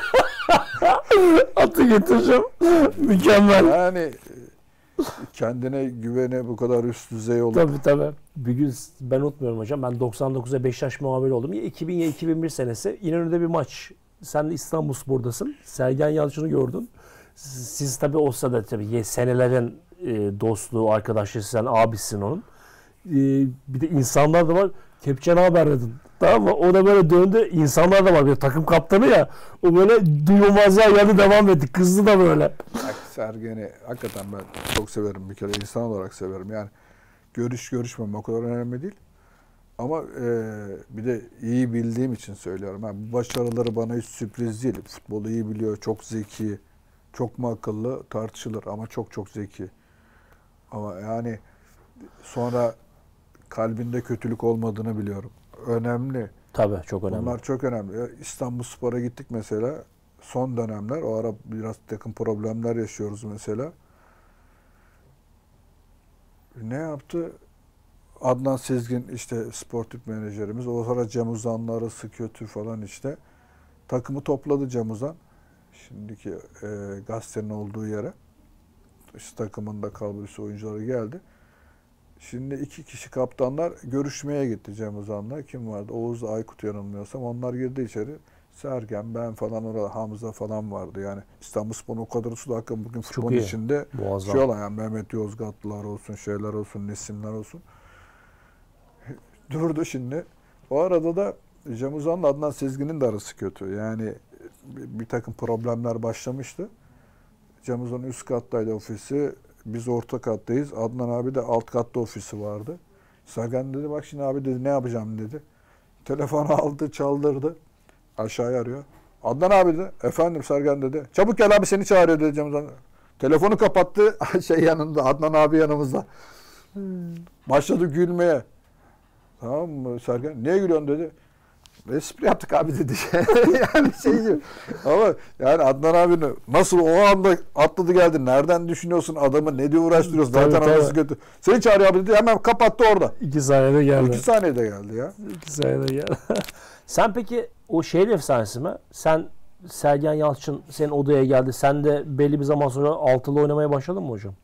B: atı getireceğim. Mükemmel.
A: Yani kendine güvene bu kadar üst düzey olup.
B: Tabii tabii. Bir gün ben unutmuyorum hocam. Ben doksan dokuzda Beşiktaş muhabiri oldum. Ya iki bin ya iki bin bir senesi. İnönü'de bir maç. Sen de İstanbulspor'dasın. Sergen Yalçın'ı gördün. Siz tabii olsa da tabii senelerin e, dostluğu, arkadaşlığı, sen abisin onun. E, bir de insanlar da var. Kepçe ne haber dedin. Tamam mı? O da böyle döndü. İnsanlar da var. Bir takım kaptanı ya. O böyle duyulmazlar yanı devam etti. Kızdı da böyle.
A: Bak Sergen'i hakikaten ben çok severim, bir kere insan olarak severim. Yani görüş görüşmem o kadar önemli değil. Ama e, bir de iyi bildiğim için söylüyorum. Yani bu başarıları bana hiç sürpriz değil. Futbolu iyi biliyor, çok zeki, çok mu akıllı tartışılır ama çok çok zeki. Ama yani sonra kalbinde kötülük olmadığını biliyorum. Önemli.
B: Tabii çok önemli.
A: Bunlar çok önemli. İstanbulspor'a gittik mesela. Son dönemler. O ara biraz takım problemler yaşıyoruz mesela. Ne yaptı? Adnan Sezgin işte sportif menajerimiz. O ara Cem Uzan'la arası kötü falan işte. Takımı topladı Cem Uzan. Şimdiki e, gazetenin olduğu yere. İşte takımın da kalburüsü oyuncuları geldi. Şimdi iki kişi kaptanlar görüşmeye gitti Cem Uzan'la. Kim vardı? Oğuz, Aykut yanılmıyorsam. Onlar girdi içeri. Sergen, ben falan, orada Hamza falan vardı. Yani İstanbulspor'un o kadar su da hakikaten bugün futbolun içinde
B: muazzam.
A: şey olan, yani Mehmet Yozgatlılar olsun, şeyler olsun, Nesimler olsun. Durdu şimdi. O arada da Cem Uzan'la Adnan Sezgin'in de arası kötü. Yani bir, bir takım problemler başlamıştı. Cem Uzan'ın üst kattaydı ofisi. Biz orta kattayız. Adnan abi de alt katta ofisi vardı. Sergen dedi bak şimdi abi dedi ne yapacağım dedi. Telefonu aldı, çaldırdı. Aşağıya arıyor. Adnan abi dedi. Efendim Sergen dedi. Çabuk gel abi seni çağırıyor dedi Cem Uzan. Telefonu kapattı. Şey yanında, Adnan abi yanımızda. Başladı gülmeye. Tamam mı Sergen? Niye gülüyorsun dedi. espri yaptık abi dedi. Yani şey gibi. Ama yani Adnan abinin nasıl o anda atladı geldi. Nereden düşünüyorsun adamı? Ne diye uğraştırıyorsun?
B: Tabii,
A: Zaten
B: tabii.
A: arası kötü. Seni çağırıyor abi dedi. Hemen kapattı orada.
B: İki saniyede geldi.
A: İki saniyede geldi ya.
B: İki saniyede geldi. Sen peki o şehir efsanesi mi? Sen Sergen Yalçın senin odaya geldi. Sen de belli bir zaman sonra altılı oynamaya başladın mı hocam?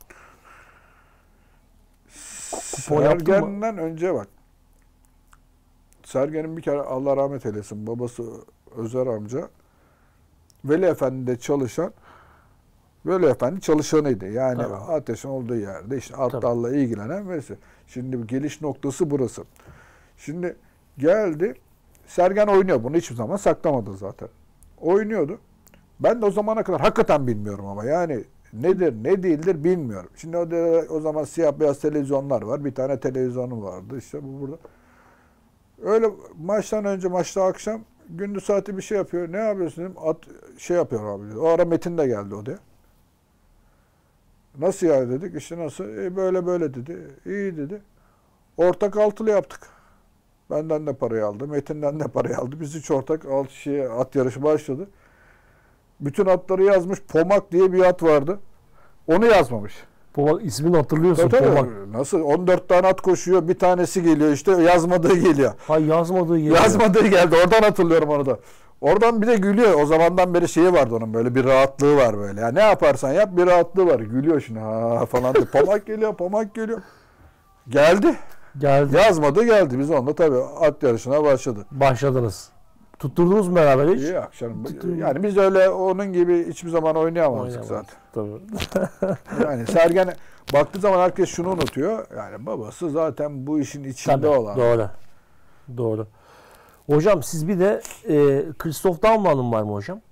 B: Kupon yaptın mı?
A: Sergen'den önce bak. Sergen'in bir kere Allah rahmet eylesin babası Özer amca Veli Efendi'de çalışan Veli Efendi çalışanıydı. Yani
B: Tabii.
A: ateşin olduğu yerde işte
B: Tabii.
A: atlarla ilgilenen birisi. Şimdi geliş noktası burası. Şimdi geldi. Sergen oynuyor. Bunu hiçbir zaman saklamadı zaten. Oynuyordu. Ben de o zamana kadar hakikaten bilmiyorum ama yani nedir ne değildir bilmiyorum. Şimdi o, de, o zaman siyah beyaz televizyonlar var. Bir tane televizyonu vardı. İşte bu burada. Öyle maçtan önce maçta akşam gündüz saati bir şey yapıyor. Ne yapıyorsun dedim. At, şey yapıyor abi dedi. O ara Metin de geldi odaya. Nasıl ya dedik. İşte nasıl? E böyle böyle dedi. İyi dedi. Ortak altılı yaptık. Benden de parayı aldı. Metin'den de parayı aldı. Biz üç ortak alt şey, at yarışı başladı. Bütün atları yazmış. Pomak diye bir at vardı. Onu yazmamış.
B: Pomak ismini hatırlıyorsun.
A: Tabii, tabii.
B: Pomak.
A: Nasıl? on dört tane at koşuyor. Bir tanesi geliyor işte. Yazmadığı geliyor.
B: Hay yazmadığı geliyor.
A: Yazmadığı geldi. Oradan hatırlıyorum onu da. Oradan bir de gülüyor. O zamandan beri şeyi vardı onun böyle bir rahatlığı var böyle. Yani ne yaparsan yap bir rahatlığı var. Gülüyor şimdi ha falan diye. Pomak geliyor, pomak geliyor. Geldi.
B: Geldi.
A: Yazmadı geldi. Biz onunla tabii at yarışına başladı.
B: Başladınız. Tutturdunuz mu beraber hiç?
A: İyi akşam.
B: Tutturdum.
A: Yani biz öyle onun gibi hiçbir zaman oynayamazdık
B: Oynamaz.
A: zaten.
B: Tabii.
A: Yani Sergen baktığı zaman herkes şunu unutuyor. Yani babası zaten bu işin içinde
B: Tabii,
A: olan.
B: doğru. Doğru. Hocam siz bir de e, Christoph Daum'la var mı hocam?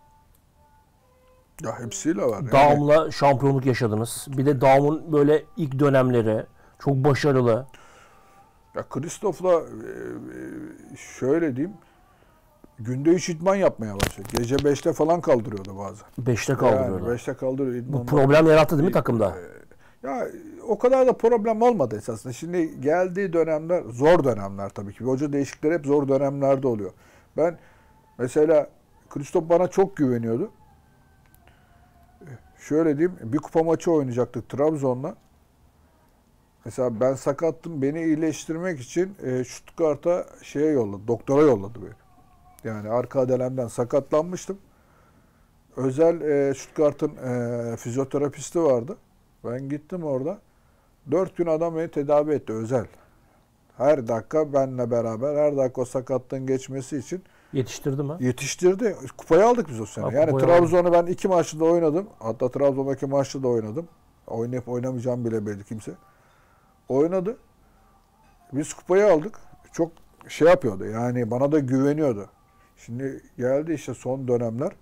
A: Ya hepsiyle var. Yani.
B: Daum'la şampiyonluk yaşadınız. Bir de Daum'un böyle ilk dönemleri çok başarılı.
A: Ya Christoph'la şöyle diyeyim. Günde üç idman yapmaya başladı. Gece beşte falan kaldırıyordu bazen.
B: Beşte kaldırıyordu.
A: Yani beşte kaldırıyor
B: Bu
A: idmanlar.
B: problem yarattı değil mi takımda?
A: Ya o kadar da problem olmadı esasında. Şimdi geldiği dönemler zor dönemler tabii ki. Hoca değişiklikleri hep zor dönemlerde oluyor. Ben mesela Christoph bana çok güveniyordu. Şöyle diyeyim, bir kupa maçı oynayacaktık Trabzon'la. Mesela ben sakattım, beni iyileştirmek için e, Stuttgart'a şeye yolladı, doktora yolladı beni. Yani arka adelemden sakatlanmıştım. Özel e, Stuttgart'ın e, fizyoterapisti vardı. Ben gittim orada. Dört gün adam beni tedavi etti özel. Her dakika benimle beraber, her dakika o sakatlığın geçmesi için
B: Yetiştirdi mi?
A: yetiştirdi. Kupayı aldık biz o sene.
B: Ha,
A: yani
B: kupayı
A: Trabzon'u ben iki maçta da oynadım. Hatta Trabzon'daki maçta da oynadım. Oynayıp oynamayacağım bile belli kimse. Oynadı. Biz kupayı aldık. Çok şey yapıyordu. Yani bana da güveniyordu. Şimdi geldi işte son dönemler.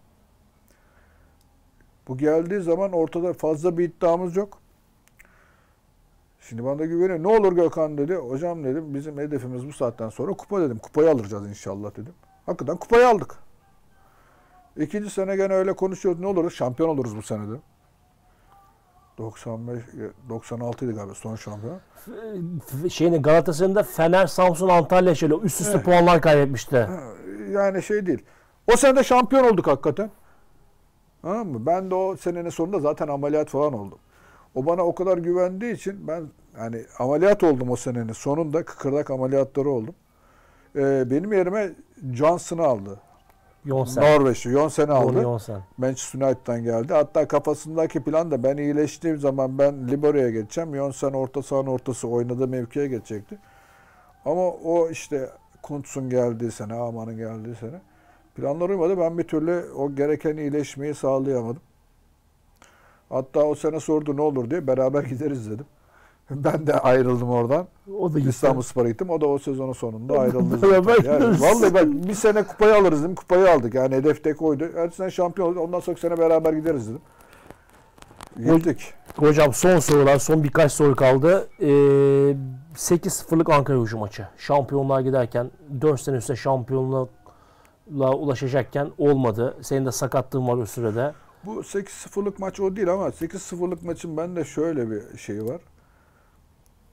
A: Bu geldiği zaman ortada fazla bir iddiamız yok. Şimdi bana da güveniyor. Ne olur Gökhan dedi. Hocam dedim bizim hedefimiz bu saatten sonra kupa dedim. Kupayı alacağız inşallah dedim. Hakikaten kupayı aldık. İkinci sene gene öyle konuşuyoruz. Ne oluruz? Şampiyon oluruz bu sene dedim. doksan beş doksan altıydı galiba son şampiyon.
B: Şeyini Galatasaray'ın Fener, Samsun, Antalya şöyle üst üste
A: Evet.
B: puanlar kaybetmişti.
A: Yani şey değil. O sene de şampiyon olduk hakikaten. Tamam mı? Ben de o senenin sonunda zaten ameliyat falan oldum. O bana o kadar güvendiği için ben hani ameliyat oldum o senenin sonunda. Kıkırdak ameliyatları oldum. Ee, benim yerime Johnson'ı aldı.
B: Jonsen.
A: Norveçli. Johnson'ı aldı.
B: Jonsen.
A: Manchester United'dan geldi. Hatta kafasındaki plan da ben iyileştiğim zaman ben Libero'ya geçeceğim. Jonsen orta sahanın ortası oynadığı mevkiye geçecekti. Ama o işte Kuntz'un geldiği sene, Aman'ın geldiği sene planlar uymadı. Ben bir türlü o gereken iyileşmeyi sağlayamadım. Hatta o sene sordu ne olur diye beraber gideriz dedim. Ben de ayrıldım oradan.
B: O da gitti.
A: İstanbulspor'a gittim. O da o sezonun sonunda ayrıldı.
B: Beraber
A: zaten. Yani
B: gideriz.
A: vallahi bak bir sene kupayı alırız dedim. Kupayı aldık. Yani hedef tek oydu. Her sene şampiyon olduk. Ondan sonraki sene beraber gideriz dedim. Gittik.
B: Hocam son sorular, son birkaç soru kaldı. Ee, sekiz sıfırlık Ankaragücü maçı. Şampiyonluğa giderken dört sene üstte şampiyonluğa ulaşacakken olmadı. Senin de sakatlığın var o sürede.
A: Bu sekiz sıfırlık maç o değil ama sekiz sıfırlık maçın bende şöyle bir şeyi var.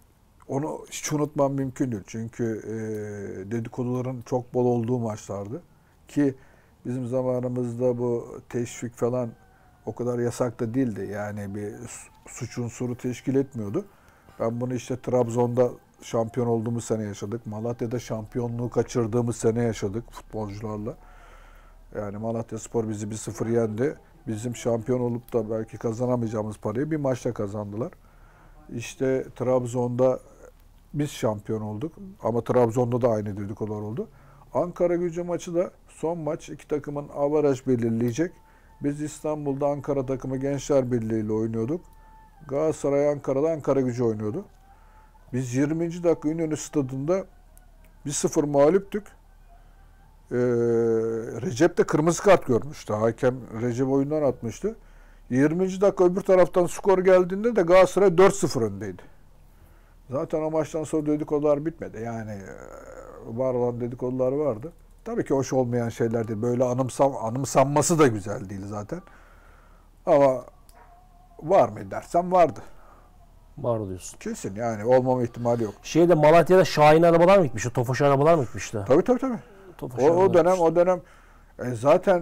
A: Onu hiç unutmam mümkün değil. Çünkü e, dedikoduların çok bol olduğu maçlardı. Ki bizim zamanımızda bu teşvik falan o kadar yasak da değildi. Yani bir suç unsuru teşkil etmiyordu. Ben bunu işte Trabzon'da şampiyon olduğumuz sene yaşadık. Malatya'da şampiyonluğu kaçırdığımız sene yaşadık futbolcularla. Yani Malatyaspor bizi bir sıfır yendi. Bizim şampiyon olup da belki kazanamayacağımız parayı bir maçta kazandılar. İşte Trabzon'da biz şampiyon olduk. Ama Trabzon'da da aynı dedikodular oldu. Ankara-Gücü maçı da son maç. İki takımın avaraj belirleyecek. Biz İstanbul'da Ankara takımı Gençler Birliği ile oynuyorduk. Galatasaray Ankara'da Ankara-Gücü oynuyordu. Biz yirminci dakika İnönü Stadı'nda bir sıfır mağluptük. Ee, Recep de kırmızı kart görmüştü. Hakem Recep oyundan atmıştı. yirminci dakika öbür taraftan skor geldiğinde de Galatasaray dört sıfır öndeydi. Zaten o maçtan sonra dedikodular bitmedi. Yani var olan dedikodular vardı. Tabii ki hoş olmayan şeyler değil. Böyle anımsam, anımsanması da güzel değil zaten. Ama var mı dersem vardı.
B: Var diyorsun.
A: Kesin yani olmama ihtimali yok.
B: Şeyde Malatya'da Şahin arabalar mı gitmişti? Tofaş arabalar mı gitmişti?
A: Tabii tabii tabii.
B: Tofaş
A: O, o dönem
B: gitmişti.
A: o dönem e, zaten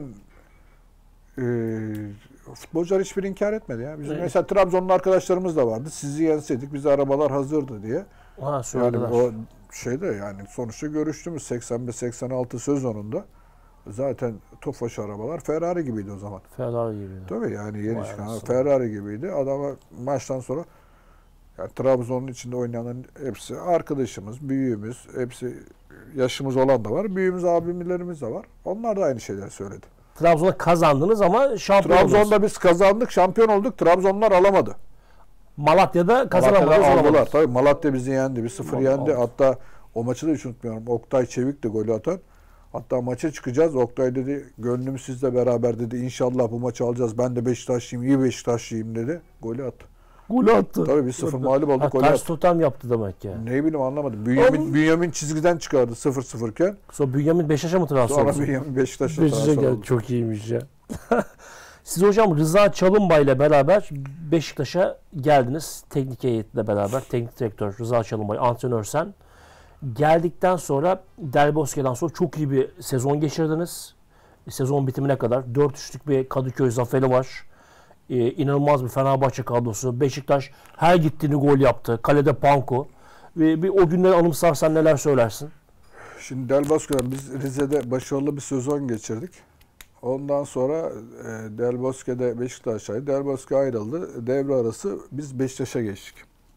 A: e, futbolcular hiçbir inkar etmedi ya. Bizim
B: Evet.
A: mesela Trabzonlu arkadaşlarımız da vardı. Sizi yenseydik bize arabalar hazırdı diye.
B: Ha,
A: Yani
B: söylediler.
A: o şeyde yani sonuçta görüştüğümüz seksen beş seksen altı sezonunda zaten Tofaş arabalar Ferrari gibiydi o zaman.
B: Ferrari gibiydi.
A: Tabii yani yeni
B: Vay
A: çıkan
B: anasını.
A: Ferrari gibiydi. Adama maçtan sonra yani Trabzon'un içinde oynayanların hepsi arkadaşımız, büyüğümüz, hepsi yaşımız olan da var. Büyüğümüz, abimlerimiz de var. Onlar da aynı şeyleri söyledi.
B: Trabzon'da kazandınız ama şampiyon oldunuz.
A: Trabzon'da biz kazandık, şampiyon olduk. Trabzonlar alamadı.
B: Malatya'da kazanamadınız.
A: Malatya'da aldılar.
B: olamadınız.
A: Tabii Malatya bizi yendi. bir sıfır
B: Aldı,
A: yendi.
B: aldı.
A: Hatta o maçı da hiç unutmuyorum. Oktay Çevik de golü atan. Hatta maça çıkacağız. Oktay dedi gönlüm sizle beraber dedi. İnşallah bu maçı alacağız. Ben de Beşiktaşlıyım, iyi Beşiktaşlıyım dedi. Golü attı.
B: Golü attı.
A: Tabii bir sıfır mağlup olduk.
B: Ha,
A: Golü
B: ters
A: attı.
B: totem yaptı demek ya.
A: Ne bileyim anlamadım. Bünyamin,
B: Ama-
A: Bünyamin çizgiden çıkardı sıfır sıfırken.
B: Sonra Bünyamin Beşiktaş'a mı transfer
A: Sonra
B: oldu?
A: Bünyamin Beşiktaş'a
B: Beşiktaş'a
A: transfer
B: geldi.
A: oldu.
B: Çok iyiymiş ya. Siz hocam Rıza Çalınbay ile beraber Beşiktaş'a geldiniz. Teknik heyetle beraber. Teknik direktör Rıza Çalınbay, antrenör sen. Geldikten sonra Del Bosque'den sonra çok iyi bir sezon geçirdiniz. Sezon bitimine kadar dört üçlük bir Kadıköy zaferi var. Ee, inanılmaz bir Fenerbahçe kadrosu. Beşiktaş her gittiğini gol yaptı. Kalede Panko. Ve bir o günleri anımsarsan neler söylersin?
A: Şimdi Del Bosque'den biz Rize'de başarılı bir sezon geçirdik. Ondan sonra e, Del Bosque'de Beşiktaş'taydı. Del Bosque ayrıldı. Devre arası biz Beşiktaş'a geçtik.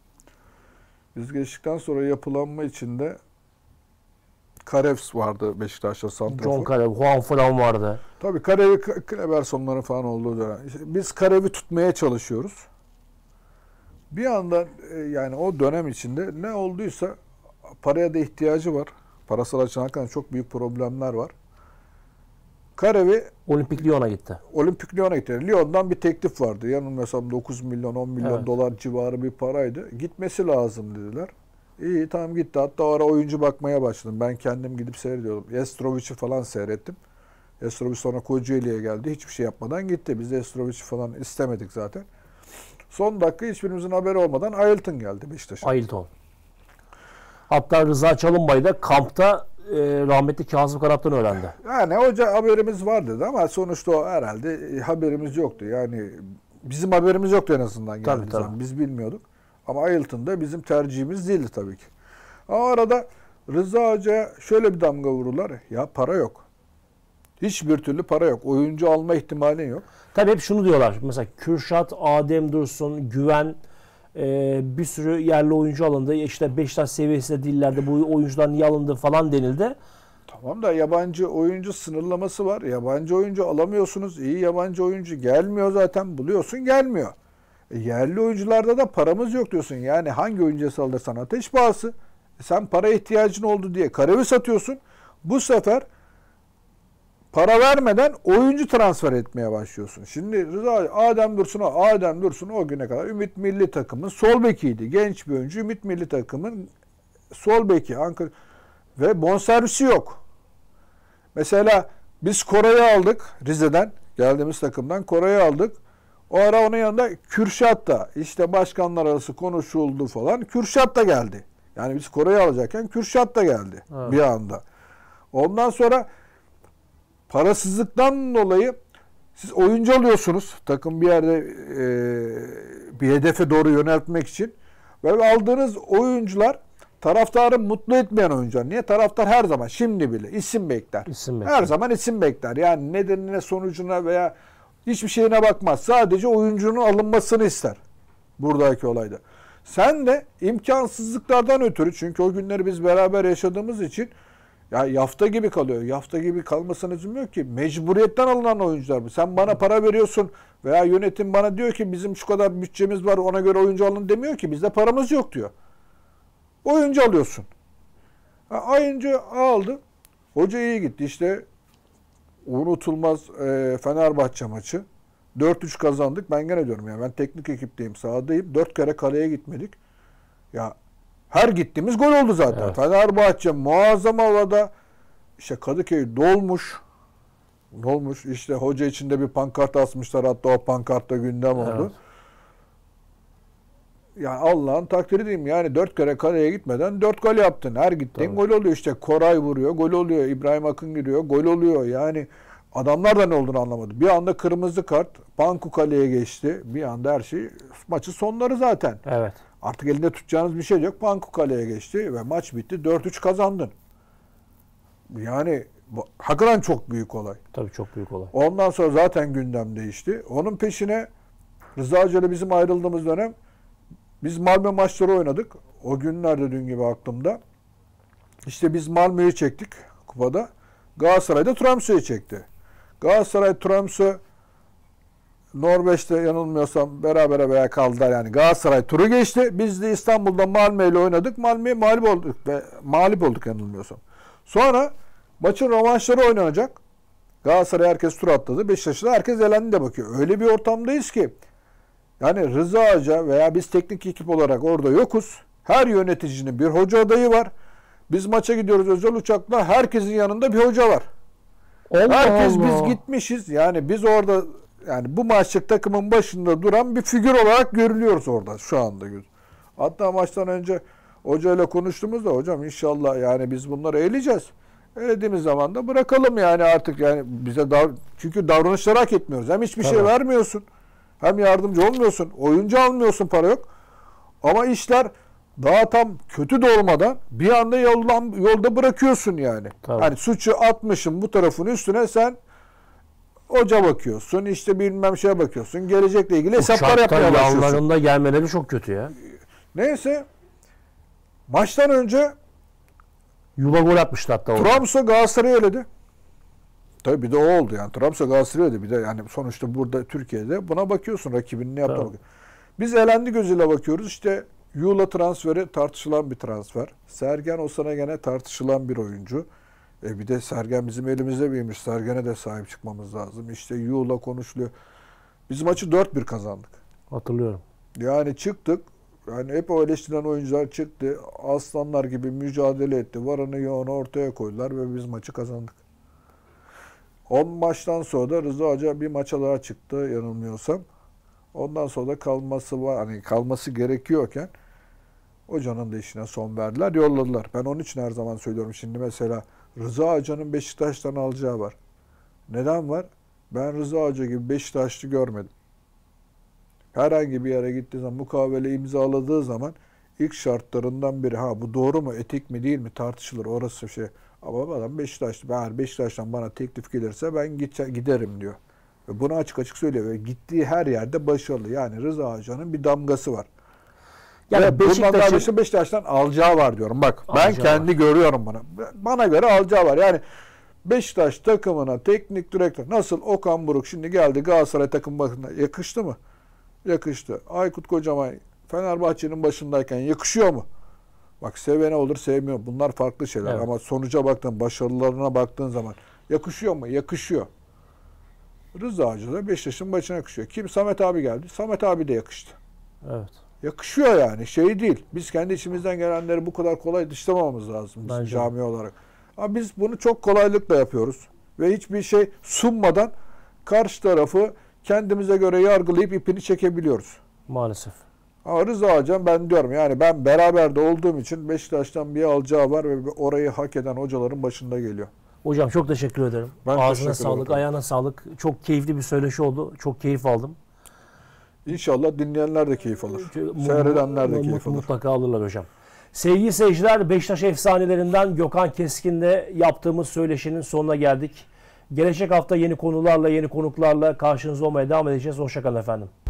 A: Biz geçtikten sonra yapılanma içinde Karevs vardı Beşiktaş'ta santrafor.
B: John Karev, Juan Fran vardı.
A: Tabii Karev'i, Kleberson'ların falan olduğu dönem. İşte biz Karev'i tutmaya çalışıyoruz. Bir anda e, yani o dönem içinde ne olduysa paraya da ihtiyacı var. Parasal açıdan hakikaten çok büyük problemler var. Karev'i
B: Olimpik Lyon'a gitti.
A: Olimpik Lyon'a gitti. Lyon'dan bir teklif vardı. Yanılmıyorsam dokuz milyon on milyon
B: Evet.
A: dolar civarı bir paraydı. Gitmesi lazım dediler. İyi tamam gitti. Hatta o ara oyuncu bakmaya başladım. Ben kendim gidip seyrediyordum. Estrovic'i falan seyrettim. Estrovic sonra Kocaeli'ye geldi. Hiçbir şey yapmadan gitti. Biz de Estrovic'i falan istemedik zaten. Son dakika hiçbirimizin haberi olmadan Ailton geldi Beşiktaş'a.
B: Ailton. Hatta Rıza Çalınbay da kampta e, rahmetli Kazım Kanat'tan öğrendi.
A: Yani hoca haberimiz var dedi ama sonuçta o herhalde e, haberimiz yoktu. Yani bizim haberimiz yoktu en azından.
B: Tabii,
A: geldiği
B: tabii.
A: zaman. Biz bilmiyorduk. Ama Ailton da bizim tercihimiz değildi tabii ki. Ama arada Rıza Hoca'ya şöyle bir damga vururlar. Ya para yok. Hiçbir türlü para yok. Oyuncu alma ihtimalin yok.
B: Tabii hep şunu diyorlar. Mesela Kürşat, Adem Dursun, Güven e, bir sürü yerli oyuncu alındı. İşte Beşiktaş seviyesinde dillerde bu oyuncular niye alındı falan denildi.
A: Tamam da yabancı oyuncu sınırlaması var. Yabancı oyuncu alamıyorsunuz. İyi yabancı oyuncu gelmiyor zaten. Buluyorsun gelmiyor. E, yerli oyuncularda da paramız yok diyorsun. Yani hangi oyuncuya alırsan ateş pahası. E, sen para ihtiyacın oldu diye Karev'i satıyorsun. Bu sefer para vermeden oyuncu transfer etmeye başlıyorsun. Şimdi Rıza Adem Dursun'a Adem Dursun o güne kadar Ümit Milli Takım'ın sol bekiydi. Genç bir oyuncu Ümit Milli Takım'ın sol beki. Ankara ve bonservisi yok. Mesela biz Koray'ı aldık Rize'den. Geldiğimiz takımdan Koray'ı aldık. O ara onun yanında Kürşat da işte başkanlar arası konuşuldu falan. Kürşat da geldi. Yani biz Koray'ı alacakken Kürşat da geldi
B: Evet.
A: bir anda. Ondan sonra parasızlıktan dolayı siz oyuncu alıyorsunuz. Takım bir yerde e, bir hedefe doğru yöneltmek için. Ve aldığınız oyuncular taraftarı mutlu etmeyen oyuncular. Niye? Taraftar her zaman şimdi bile isim bekler.
B: İsim
A: Her
B: bekler.
A: zaman isim bekler. Yani nedenine, sonucuna veya hiçbir şeyine bakmaz. Sadece oyuncunun alınmasını ister. Buradaki olayda. Sen de imkansızlıklardan ötürü, çünkü o günleri biz beraber yaşadığımız için ya yafta gibi kalıyor. Yafta gibi kalmasına izin yok ki. Mecburiyetten alınan oyuncular bu. Sen bana para veriyorsun veya yönetim bana diyor ki bizim şu kadar bütçemiz var, ona göre oyuncu alın demiyor ki. Bizde paramız yok diyor. Oyuncu alıyorsun. Ha, oyuncu aldı. Hoca iyi gitti. İşte unutulmaz e, Fenerbahçe maçı. dört üç kazandık. Ben gene diyorum ya, ben teknik ekipteyim, sahadayım. dört kere kaleye gitmedik. Ya her gittiğimiz gol oldu zaten.
B: Evet.
A: Fenerbahçe muazzam havada. İşte Kadıköy dolmuş. Dolmuş. İşte hoca içinde bir pankart asmışlar. Hatta o pankartta gündem oldu.
B: Evet.
A: Yani Allah'ın takdiri diyeyim. Yani dört kere kaleye gitmeden dört gol yaptın. Her gittiğin
B: Tabii.
A: gol oluyor. İşte Koray vuruyor, gol oluyor. İbrahim Akın giriyor, gol oluyor. Yani adamlar da ne olduğunu anlamadı. Bir anda kırmızı kart, Panku kaleye geçti. Bir anda her şey, maçın sonları zaten.
B: Evet.
A: Artık elinde tutacağınız bir şey yok. Panku kaleye geçti ve maç bitti. dört üç kazandın. Yani bu, hakikaten çok büyük olay.
B: Tabii çok büyük olay.
A: Ondan sonra zaten gündem değişti. Onun peşine Rıza Hoca'yla bizim ayrıldığımız dönem biz Malmö maçları oynadık. O günlerde dün gibi aklımda. İşte biz Malmö'yü çektik kupada. Galatasaray'da Tromsø'yu çekti. Galatasaray Tromsø Norveç'te yanılmıyorsam berabere veya kaldılar. Yani Galatasaray turu geçti. Biz de İstanbul'da Malmö ile oynadık. Malmö'ye mağlup olduk ve mağlup olduk yanılmıyorsam. Sonra maçın rövanşları oynanacak. Galatasaray herkes tur atladı. Beşiktaş'ta herkes elendi de bakıyor. Öyle bir ortamdayız ki yani Rıza Hoca veya biz teknik ekip olarak orada yokuz. Her yöneticinin bir hoca adayı var. Biz maça gidiyoruz özel uçakla. Herkesin yanında bir hoca var.
B: Allah
A: Herkes
B: Allah.
A: biz gitmişiz. Yani biz orada, yani bu maçlık takımın başında duran bir figür olarak görülüyoruz orada şu anda. Hatta maçtan önce hocayla konuştuğumuzda hocam inşallah yani biz bunları eleyeceğiz. Elediğimiz zaman da bırakalım yani artık, yani bize dav çünkü davranışları hak etmiyoruz. Hem hiçbir
B: Tamam.
A: şey vermiyorsun. Hem yardımcı olmuyorsun. Oyuncu almıyorsun, para yok. Ama işler daha tam kötü de olmadan bir anda yoldan, yolda bırakıyorsun yani.
B: Tabii.
A: Hani suçu atmışım bu tarafın üstüne, sen hoca bakıyorsun, işte bilmem şeye bakıyorsun. Gelecekle ilgili hesaplar
B: Uçakta
A: yapmaya başlıyorsun.
B: yanlarında gelmeleri çok kötü ya.
A: Neyse maçtan önce
B: Yula gol atmıştı hatta orada.
A: Tromsø Galatasaray'ı eledi. Tabii bir de o oldu yani. Tromsø Galatasaray'ı eledi. Bir de yani sonuçta burada Türkiye'de buna bakıyorsun, rakibinin ne yaptığına
B: Tabii.
A: bakıyorsun. Biz elendi gözüyle bakıyoruz. İşte Yula transferi tartışılan bir transfer. Sergen o sene gene tartışılan bir oyuncu. E bir de Sergen bizim elimizde büyümüş. Sergen'e de sahip çıkmamız lazım. İşte Yula konuşuluyor. Biz maçı dört bir kazandık.
B: Hatırlıyorum.
A: Yani çıktık. Yani hep o eleştirilen oyuncular çıktı. Aslanlar gibi mücadele etti. Varını yoğunu ortaya koydular ve biz maçı kazandık. on maçtan sonra da Rıza Hoca bir maça daha çıktı yanılmıyorsam. Ondan sonra da kalması var, hani kalması gerekiyorken hocanın da işine son verdiler, yolladılar. Ben onun için her zaman söylüyorum. Şimdi mesela Rıza Hoca'nın Beşiktaş'tan alacağı var. Neden var? Ben Rıza Hoca gibi Beşiktaşlı görmedim. Herhangi bir yere gittiği zaman, mukavele imzaladığı zaman ilk şartlarından biri, ha bu doğru mu, etik mi değil mi tartışılır, orası şey. Ama adam Beşiktaşlı. Eğer Beşiktaş'tan bana teklif gelirse ben giderim diyor. Ve bunu açık açık söylüyor. Ve gittiği her yerde başarılı. Yani Rıza Hoca'nın bir damgası var.
B: Yani
A: Ve bundan daha
B: Beşiktaş'ın
A: Beşiktaş'tan, Beşiktaş'tan alacağı var diyorum. Bak ben
B: Alacağı
A: kendi görüyorum bunu. Bana göre alacağı var. Yani Beşiktaş takımına teknik direktör, nasıl Okan Buruk şimdi geldi Galatasaray takım başına, yakıştı mı? Yakıştı. Aykut Kocaman Fenerbahçe'nin başındayken yakışıyor mu? Bak sevene olur, sevmiyor. Bunlar farklı şeyler.
B: Evet.
A: Ama sonuca baktığın, başarılarına baktığın zaman yakışıyor mu? Yakışıyor. Rıza Hoca da Beşiktaş'ın başına yakışıyor. Kim? Samet abi geldi. Samet abi de yakıştı.
B: evet.
A: Yakışıyor yani. Şey değil. Biz kendi içimizden gelenleri bu kadar kolay dışlamamamız lazım biz
B: Bence
A: cami olarak. Ama biz bunu çok kolaylıkla yapıyoruz. Ve hiçbir şey sunmadan karşı tarafı kendimize göre yargılayıp ipini çekebiliyoruz.
B: Maalesef.
A: Ama Rıza Hocam ben diyorum yani ben beraber de olduğum için Beşiktaş'tan bir alacağı var ve orayı hak eden hocaların başında geliyor.
B: Hocam çok teşekkür ederim.
A: Ben
B: Ağzına
A: teşekkür
B: sağlık,
A: ederim.
B: ayağına sağlık. Çok keyifli bir söyleşi oldu. Çok keyif aldım.
A: İnşallah dinleyenler de keyif alır.
B: Mu-
A: Seyredenler de
B: mu-
A: keyif alır.
B: Mutlaka alırlar hocam. Sevgili seyirciler, Beşiktaş efsanelerinden Gökhan Keskin'le yaptığımız söyleşinin sonuna geldik. Gelecek hafta yeni konularla, yeni konuklarla karşınızda olmaya devam edeceğiz. Hoşça kalın efendim.